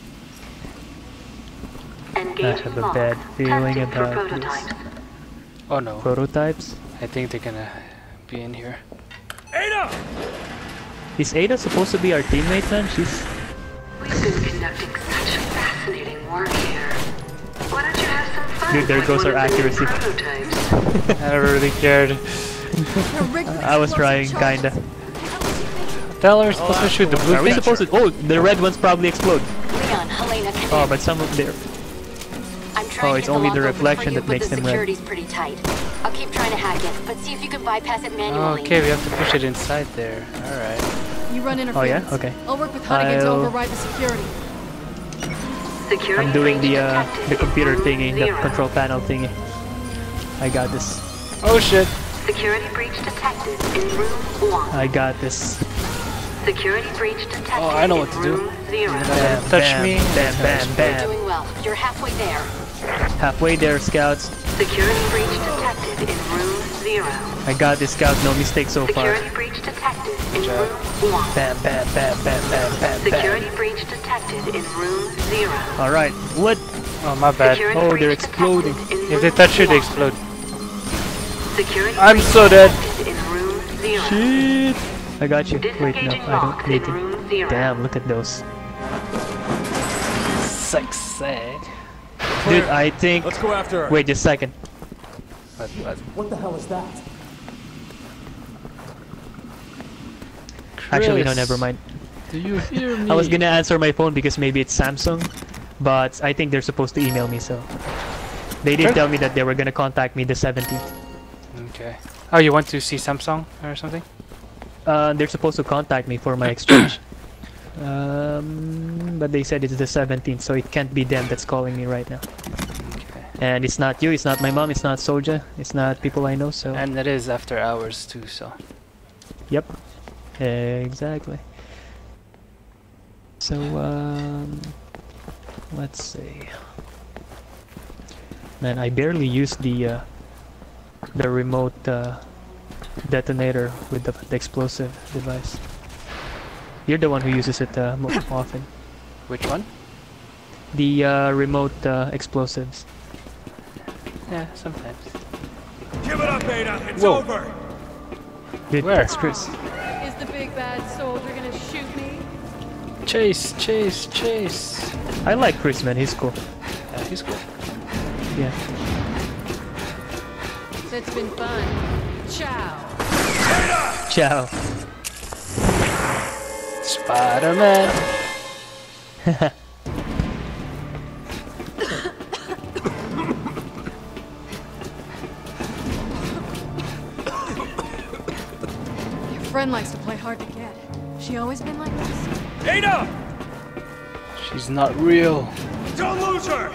I Engage have a lock. bad feeling Testing for about prototypes. Oh no. Prototypes? I think they're gonna be in here. Ada! Is Ada supposed to be our teammate then? She's... We've been conducting such fascinating work here. Why don't you have some fun? Dude, there with goes one our of the new accuracy. prototypes? I never really cared. They're rigged with I was explosive trying, charges. kinda. Tell her we're supposed to shoot the blue Are we thing? supposed to... Oh, the red ones probably explode. Leon, Helena, come Oh, in. but some of their... I'm trying oh, to it's get only lock the open reflection for you, that but makes the them red. security's pretty tight. I'll keep trying to hack it, but see if you can bypass it manually. Okay, we have to push it inside there. Alright. You run Oh interference. yeah? Okay. I'll work with Hunnigan to I'll- override the security. Security I'm doing breach the uh, detected the in computer room thingy, the zero. control panel thingy. I got this. Oh shit! Security breach detected in room one. I got this. Security breach detected Oh, I know in what to do. room zero. Bam, Touch bam, me. Bam, bam, You're bam. doing well. You're halfway there. Halfway there, scouts. Security breach detected in room zero. I got this, scout. No mistake so far. Security breach detected in job. room one. Bam, bam, bam, bam, bam, bam, Security bam. breach detected in room zero. All right. What? Oh, my bad. Security Oh, breach they're exploding. detected in If they room touch you, they one. explode. Security I'm breach so dead. detected in room zero. Shit. I got you. Wait, no, Disengaging I lock don't need in to. room zero. Damn, look at those. Sexy. Dude, I think... Let's go after her. Wait just a second. What, what? What the hell is that? Actually, no, Chris, never mind. Do you hear me? I was gonna answer my phone because maybe it's Samsung, but I think they're supposed to email me, so... They did Sure. tell me that they were gonna contact me the seventeenth. Okay. Oh, you want to see Samsung or something? Uh, they're supposed to contact me for my exchange. Um, but they said it's the seventeenth, so it can't be them that's calling me right now. Okay. And it's not you, it's not my mom, it's not Soja, it's not people I know, so... And it is after hours too, so. Yep. Exactly. So, um... let's see... Man, I barely used the, uh... the remote, uh... detonator with the, the explosive device. You're the one who uses it, uh, more often. Which one? The, uh, remote, uh, explosives. Yeah, sometimes. Give it up, Ada. It's Whoa. over. Dude, Where? that's Chris. Is the big bad soldier gonna shoot me? Chase, chase, chase. I like Chris, man, he's cool. Yeah, he's cool. Yeah. It's been fun. Ciao. Ciao. Spider-Man. Your friend likes to play hard to get. She always been like this? Ada! She's not real. Don't lose her!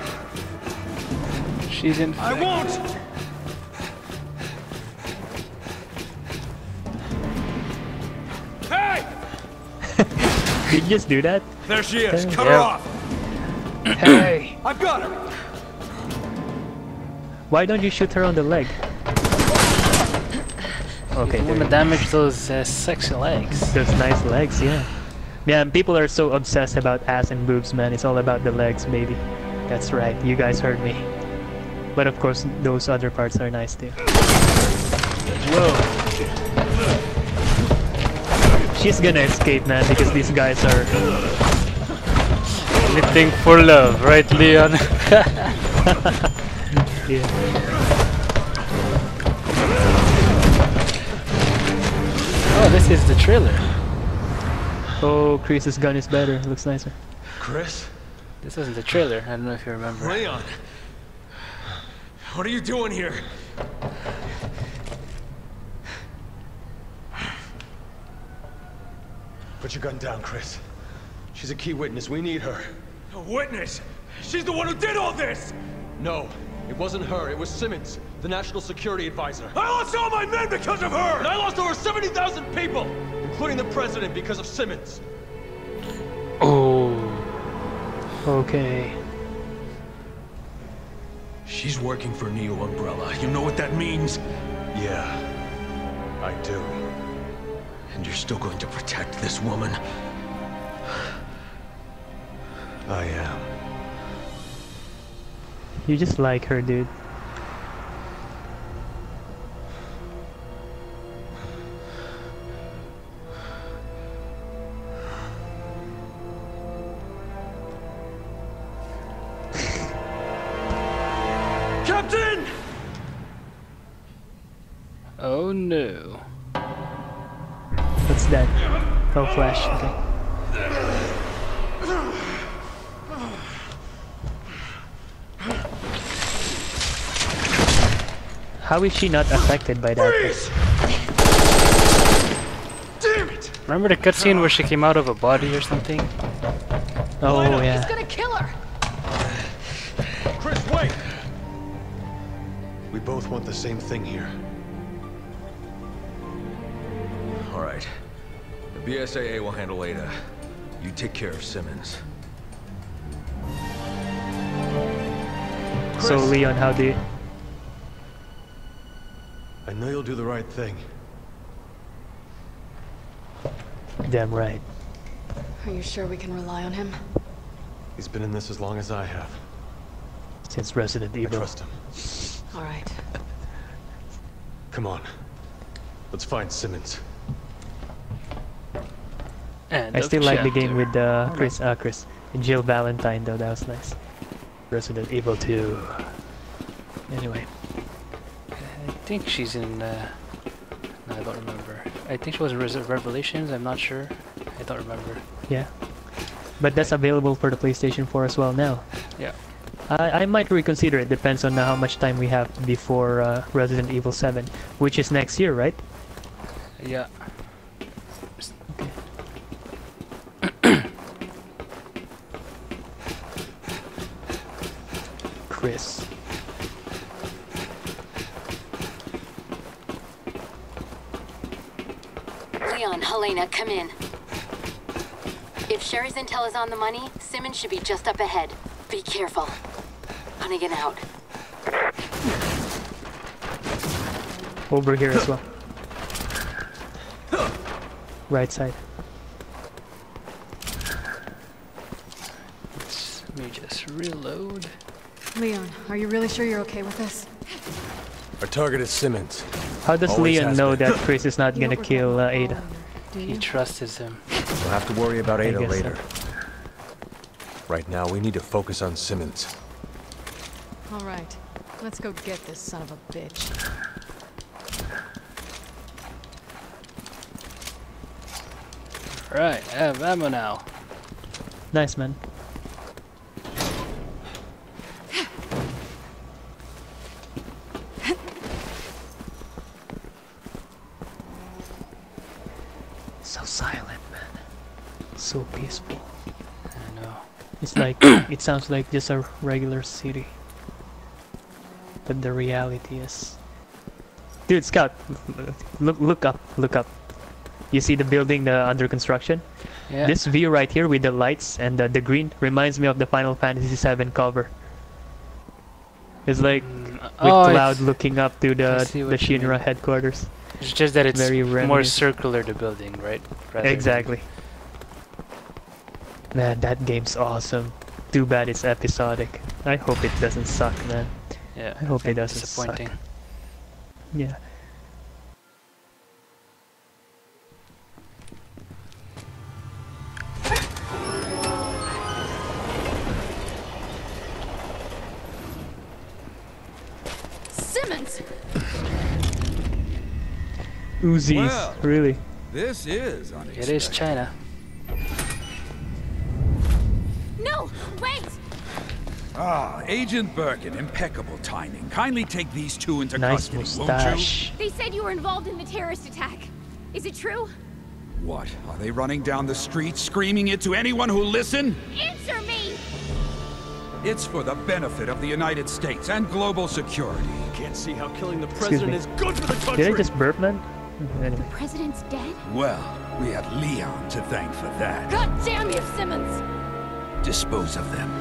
She's in. I won't! Did you just do that? There she is. Yeah. Cut her Yeah. off. Hey! I've got her. Why don't you shoot her on the leg? Okay, You there wanna you go. damage those uh, sexy legs. Those nice legs, yeah. Yeah, and people are so obsessed about ass and boobs, man. It's all about the legs, baby. That's right, you guys heard me. But of course, those other parts are nice too. Whoa! She's gonna escape, man, because these guys are... Anything for love, right, Leon? Yeah. Oh, this is the trailer. Oh, Chris's gun is better. Looks nicer. Chris? This wasn't the trailer. I don't know if you remember. Leon. What are you doing here? Put your gun down, Chris. She's a key witness. We need her. A witness? She's the one who did all this! No, it wasn't her. It was Simmons, the national security advisor. I lost all my men because of her! And I lost over seventy thousand people, including the president, because of Simmons. Oh. Okay. She's working for Neo Umbrella. You know what that means? Yeah, I do. And you're still going to protect this woman? I am. You just like her, dude. Captain! Oh no. What's that? Oh, Flash. Okay. How is she not affected by that? Freeze! Damn it! Remember the cutscene where she came out of a body or something? Oh, He's yeah. gonna kill her! Chris, wait! We both want the same thing here. All right. The B S A A will handle Ada. You take care of Simmons. So, Leon, how do you... I know you'll do the right thing. Damn right. Are you sure we can rely on him? He's been in this as long as I have. Since Resident I Evil. trust him. All right. Come on. Let's find Simmons. End I of still like the chapter. game with uh, Chris, uh, Chris. Jill Valentine, though. That was nice. Resident Evil two. Anyway. I think she's in. Uh, no, I don't remember. I think she was in Res- Revelations. I'm not sure. I don't remember. Yeah. But that's available for the PlayStation four as well now. Yeah. I, I might reconsider it. Depends on how much time we have before uh, Resident Evil seven, which is next year, right? Yeah. Chris. Leon, Helena, come in. If Sherry's intel is on the money, Simmons should be just up ahead. Be careful. Hunnigan out. Over here as well. Right side. Let me just reload. Leon, are you really sure you're okay with this? Our target is Simmons. How does Always Leon has know been. that Chris is not You gonna don't kill recall uh, at all, Ada? Do He you? trusts him. We'll have to worry about I Ada guess so. later. Right now, we need to focus on Simmons. All right. Let's go get this son of a bitch. Right, I have ammo now. Nice, man. So silent, man. So peaceful. I know. It's like, it sounds like just a regular city. But the reality is... Dude, Scout, look, look up, look up. You see the building uh, under construction? Yeah. This view right here with the lights and the, the green reminds me of the Final Fantasy seven cover. It's like Mm, with oh, Cloud it's- looking up to I the see the what you Shinra mean. headquarters. It's just that it's Very more reminiscent. circular, the building, right? Rather than- Exactly. Man, that game's awesome. Too bad it's episodic. I hope it doesn't suck, man. Yeah. I hope it kinda doesn't suck. disappointing. Yeah. Simmons! Uzis, Well. really. This is unexpected. It is China. No! Wait! Ah, Agent Birkin, impeccable timing. Kindly take these two into Nice custody, mustache. They said you were involved in the terrorist attack. Is it true? won't you? What? Are they running down the street screaming it to anyone who'll listen? Answer me! It's for the benefit of the United States and global security. Can't see how killing the Excuse president me. is good for the country. Did I just burp, man? Anyway. The president's dead? Well, we have Leon to thank for that. God damn you, Simmons! Dispose of them.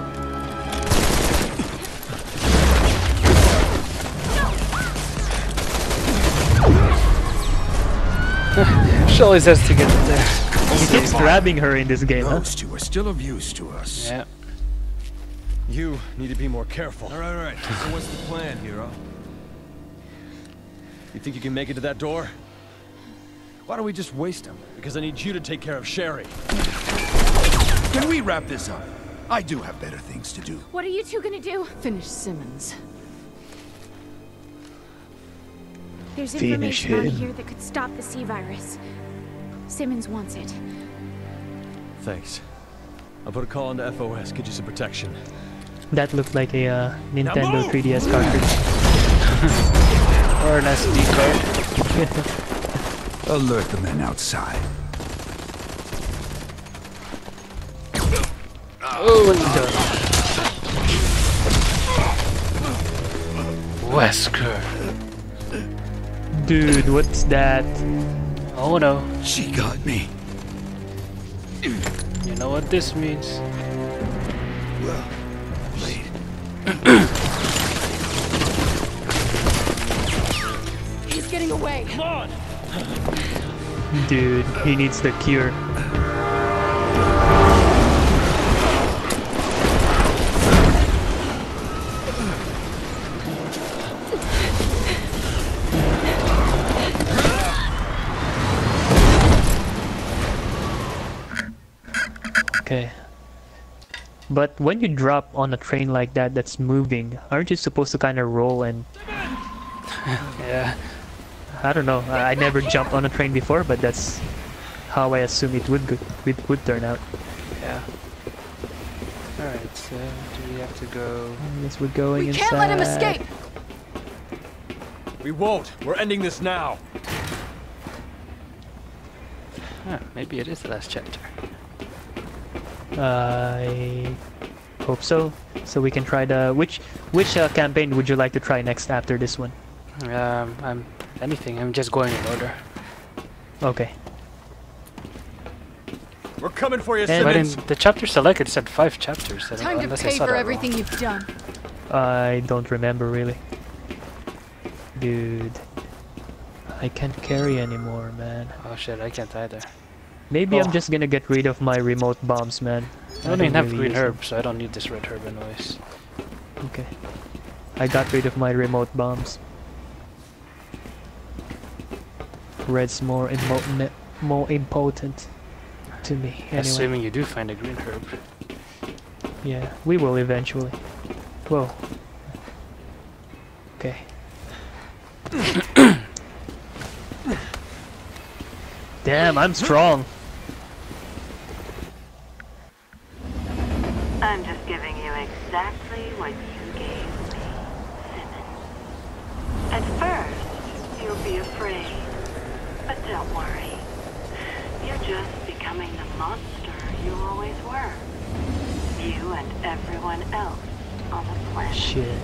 She always has to get it there. He keeps grabbing her in this game, huh? Those two are still of use to us. Yeah. You need to be more careful. All right, all right. So what's the plan, hero? You think you can make it to that door? Why don't we just waste him? Because I need you to take care of Sherry. Can we wrap this up? I do have better things to do. What are you two gonna do? Finish Simmons. There's Finish information out him. here that could stop the C virus. Simmons wants it. Thanks. I'll put a call into F O S, get you some protection. That looked like a uh, Nintendo three D S cartridge. Or an S D card. Alert the men outside. Wesker. Dude, what's that? Oh no. She got me. You know what this means. Well, late. He's getting away. Dude, he needs the cure. Okay. But when you drop on a train like that that's moving, aren't you supposed to kind of roll and... Yeah. I don't know, I I never jumped on a train before, but that's how I assume it would, go it would turn out. Yeah. Alright, so do we have to go? I guess we're going We inside. can't let him escape! We won't. We're ending this now. Huh, maybe it is the last chapter. I hope so. So we can try the... Which which uh, campaign would you like to try next after this one? Um, I'm anything. I'm just going in order. Okay. We're coming for you, And- But in Simmons. the chapter selected, it said five chapters. I don't- Time to unless I pay saw for that everything wrong. you've done. I don't remember really. Dude. I can't carry anymore, man. Oh shit, I can't either. Maybe Oh. I'm just gonna get rid of my remote bombs, man. I don't even have really green use them. herb, so I don't need this red herb anyways. Okay. I got rid of my remote bombs. Red's more immo- more important to me. Anyway. Assuming you do find a green herb. Yeah, we will eventually. Whoa. Okay. Damn, I'm strong. I'm just giving you exactly what you gave me, Simmons. At first, you'll be afraid. But don't worry. You're just becoming the monster you always were. You and everyone else on the planet. Shit.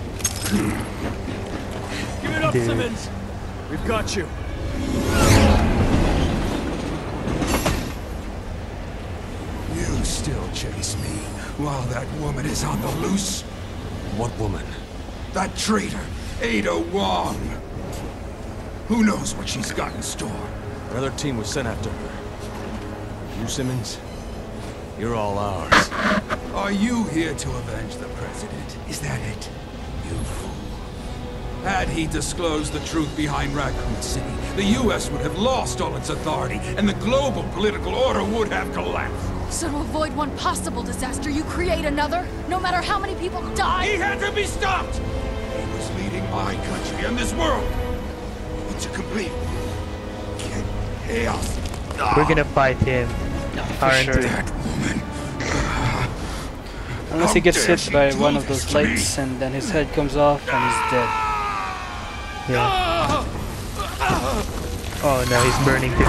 Give it up, Dude. Simmons. We've got you. you still chase me while that woman is on the loose? What woman? That traitor, Ada Wong. Who knows what she's got in store? Another team was sent after her. You, Simmons? You're all ours. Are you here to avenge the president? Is that it? You fool. Had he disclosed the truth behind Raccoon City, the U S would have lost all its authority, and the global political order would have collapsed. So to avoid one possible disaster, you create another? No matter how many people die? He had to be stopped! He was leading my country and this world into complete chaos. We're gonna fight him. Aren't sure. we? That woman. Unless he gets hit by one of those lights and then his head comes off and he's dead. Yeah. Oh no, he's burning too.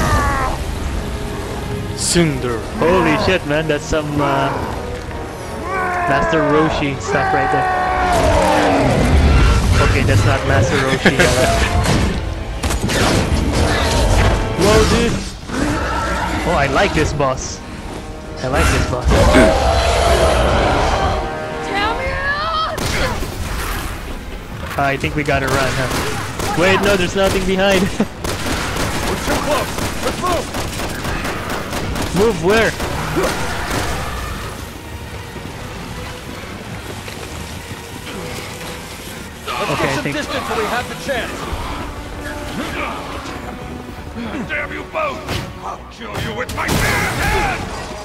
Cinder. Holy shit, man, that's some uh, Master Roshi stuff right there. Okay, that's not Master Roshi. Whoa, dude! Oh, I like this boss. I like this boss. I think we gotta run, huh? Wait, no, there's nothing behind. We're too close. Let's move. Move where? Let's Okay, get I some think- distance so we have the chance. Damn you both! I'll kill you with my bare hands!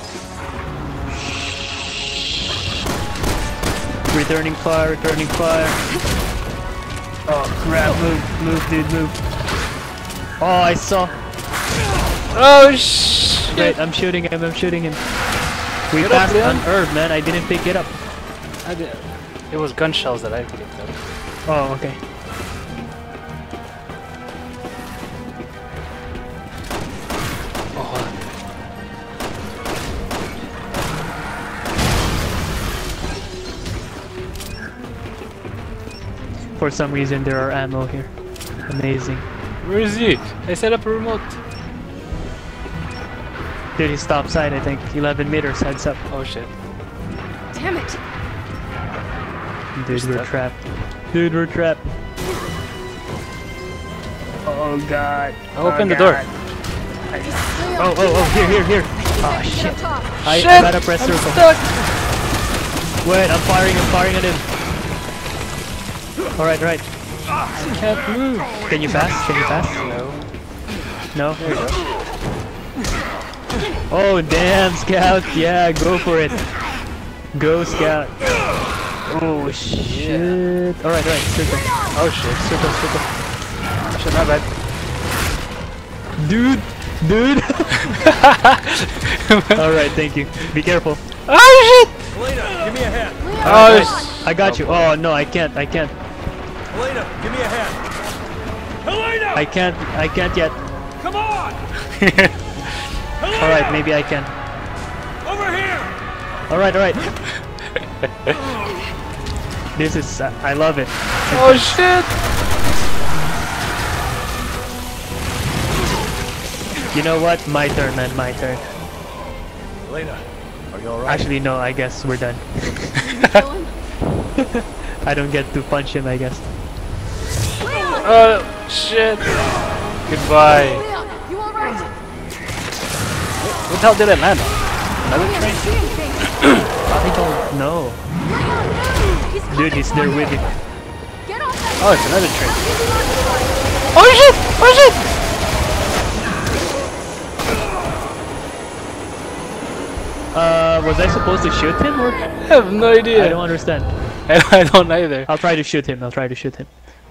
Returning fire, returning fire. Oh crap, move, move, dude, move. Oh, I saw. Oh shit! Wait, I'm shooting him, I'm shooting him. We Get up, passed Leon. an herb, man, I didn't pick it up. I did. It was gun shells that I picked up. Oh, okay. Oh, For some reason, there are ammo here. Amazing. where is he? I set up a remote. Dude, he's stop sign, I think. eleven meters, heads up. Oh shit. Damn it! Dude, We're we're stuck. trapped. Dude, we're trapped. Oh god. Open Oh, the door. God. Oh, oh, oh, here, here, here. Oh shit. I, Shit! I gotta press I'm circle. stuck. Wait, I'm firing, I'm firing at him. Alright, right. I can't move. Can you pass? Can you pass? No. No? Oh, damn, Scout. Yeah, go for it. Go, Scout. Oh, shit. Alright, alright, circle. Oh shit. Circle, circle. Shit, not bad. Dude! Dude! Alright, thank you. Be careful. Oh shit! Elena, give me a hand. Oh, Alright, sh- I got you. Oh, no, I can't, I can't. Elena, give me a hand. Elena! I can't, I can't yet. Come on! Alright, maybe I can. Over here! Alright, alright. This is, uh, I love it. oh shit! You know what? My turn, man, my turn. Elena, are you alright? Actually, no, I guess we're done. I don't get to punch him, I guess. Oh shit! Goodbye. Leon, you alright? What the hell did I land on? Another train? I don't know. He's Dude, he's there with you. Get off that Oh, it's another train. Oh shit! Oh shit! Uh, was I supposed to shoot him or? I have no idea. I don't understand. I, I don't either. I'll try to shoot him. I'll try to shoot him.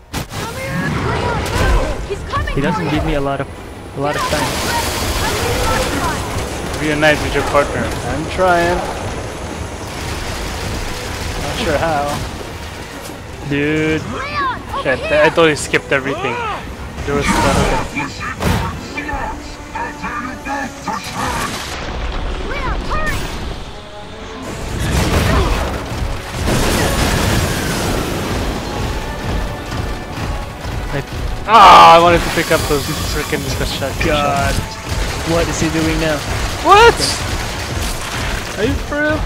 He's coming He doesn't for give you. me a lot of, a lot of time. Reunite with your partner. I'm trying. Not sure how. Dude, Leon, over Shit, here. I totally skipped everything. There was stuff. Leon, hurry! Ah, I wanted to pick up those freaking shotgun. God, what is he doing now? What? Are you for real?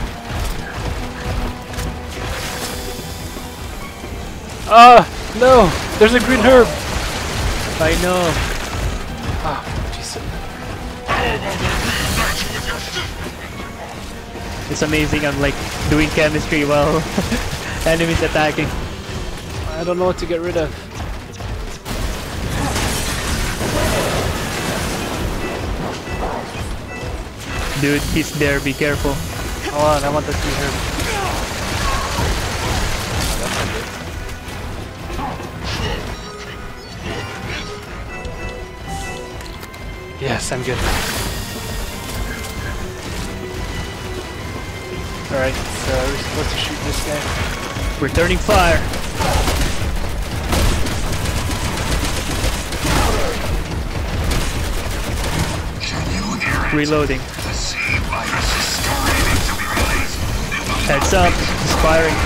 Ah, no! There's a green herb! I know. Ah, Jesus. It's amazing. I'm like doing chemistry while enemies attacking. I don't know what to get rid of. Dude, he's there. Be careful. Hold on, I want the green herb. Yes, I'm good. Alright, so we're supposed to shoot this guy. Returning fire. Reloading. Heads up. It's firing.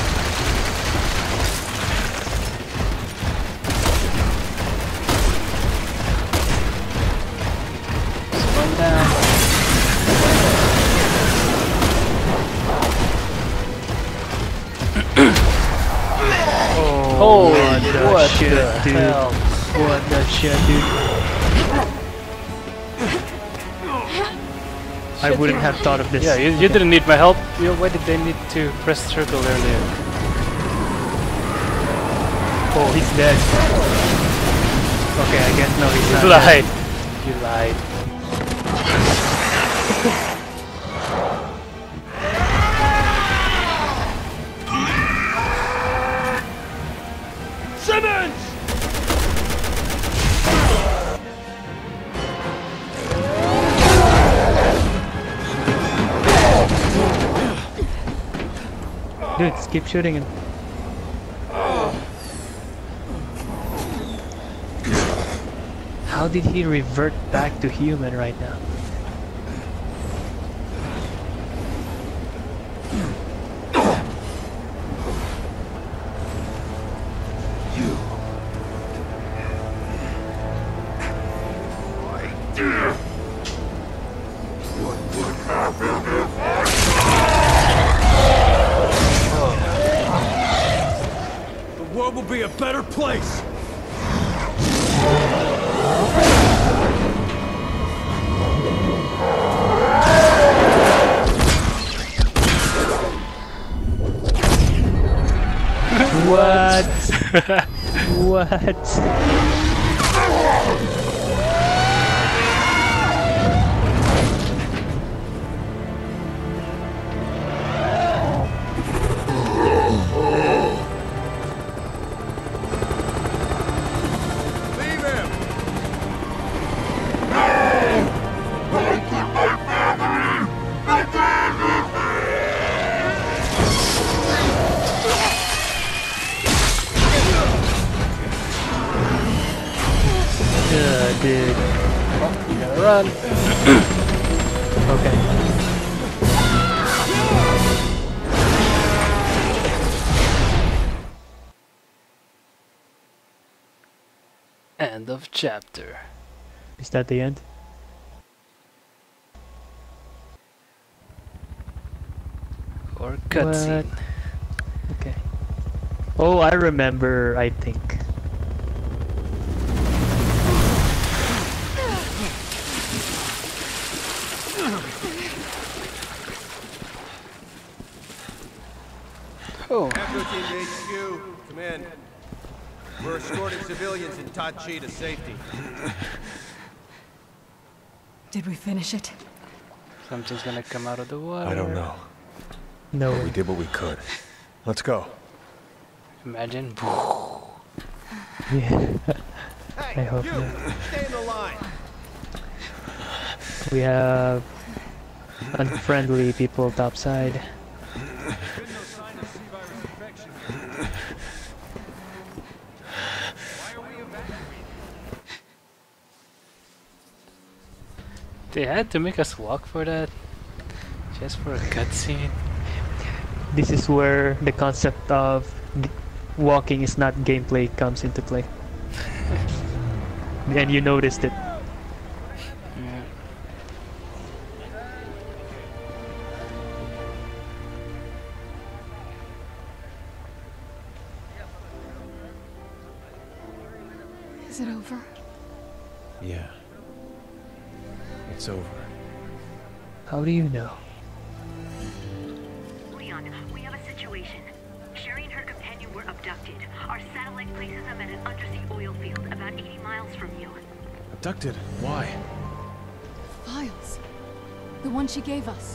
Slow down. Oh, Holy what the what shit, the dude. hell? What the shit, dude. I wouldn't have thought of this. Yeah, you, you didn't need my help. You, why did they need to press circle earlier? Oh, he's dead. Okay, I guess no, he's not You dead. lied. You lied. Simmons! Dude, just keep shooting him. How did he revert back to human right now? The world will be a better place! What? What? Leave him! Uh, dude. You gotta run. Okay. End of chapter. Is that the end? Or cutscene. Okay. Oh, I remember, I think. Oh. Echo team to H Q, come in. We're escorting civilians in Tachi to safety. Did we finish it? Something's gonna come out of the water. I don't know. No. But we did what we could. Let's go. Imagine. Yeah. Hey, I hope you! not. Stay in the line! We have unfriendly people topside. Been no sign of C-virus infection. Why are we evacuating? They had to make us walk for that? Just for a cutscene? This is where the concept of g- walking is not gameplay comes into play. And you noticed it. Yeah. Is it over? Yeah. It's over. How do you know? Leon, we have a situation. Sherry and her companion were abducted. Our satellite places them at an undersea oil field about eighty miles from you. Abducted? Why? Files. The one she gave us.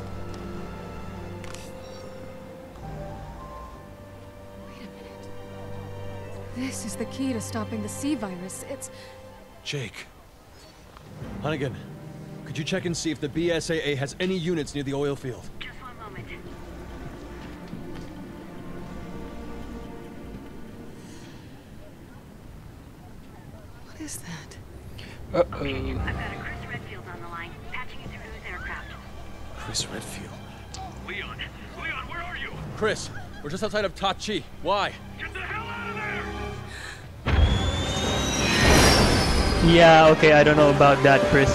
Wait a minute. This is the key to stopping the C virus. It's... Jake. Hunnigan, could you check and see if the B S A A has any units near the oil field? Just one moment. What is that? Uh-oh. I've got a Chris Redfield on the line, patching you through his aircraft. Chris Redfield. Leon! Leon, where are you? Chris, we're just outside of Tachi. Why? Get the hell out of there! Yeah, okay, I don't know about that, Chris.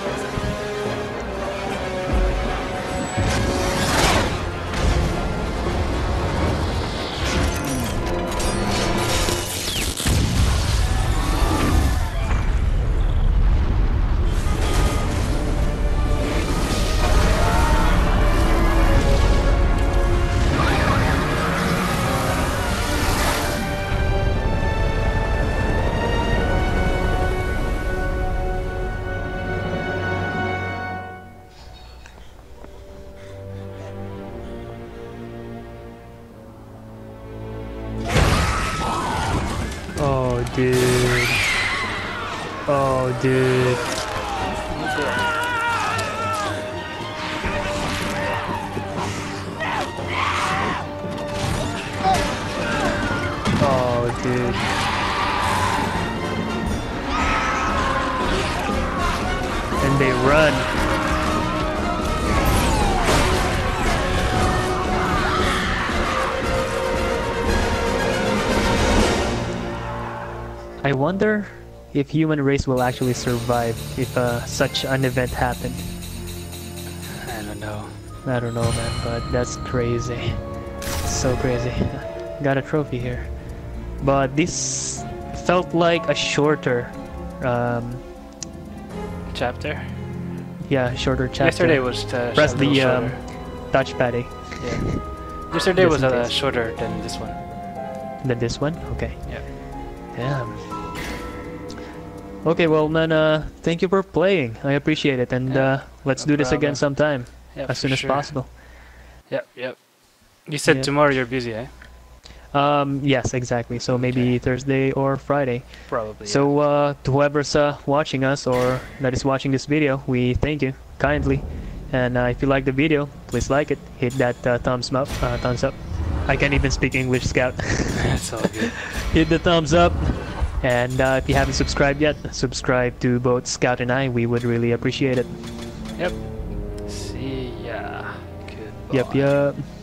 Oh, dude. Oh, dude. Oh, dude. And they run. I wonder if human race will actually survive if uh, such an event happened. I don't know. I don't know, man, but that's crazy. So crazy. Got a trophy here. But this felt like a shorter, um, Chapter? yeah, shorter chapter. Yesterday was uh, Press a little the um, shorter. touchpad eh, Yeah. Yesterday was Listen uh, takes. shorter than this one. than this one. Okay. Yeah. Damn. Okay, well, man, uh, thank you for playing. I appreciate it, and Yeah, uh, let's no do this again problem. sometime, Yeah, as for soon as sure. possible. Yep, yep. You said Yeah. tomorrow you're busy, eh? Um, yes, exactly. So maybe Okay. Thursday or Friday. Probably. yeah. So uh, to whoever's uh, watching us or that is watching this video, we thank you kindly. And uh, if you like the video, please like it. Hit that uh, thumbs up. Uh, thumbs up. I can't even speak English, Scout. That's all good. Hit the thumbs up. And uh, if you haven't subscribed yet, subscribe to both Scout and I. We would really appreciate it. Yep. See ya. Goodbye. Yep, yep.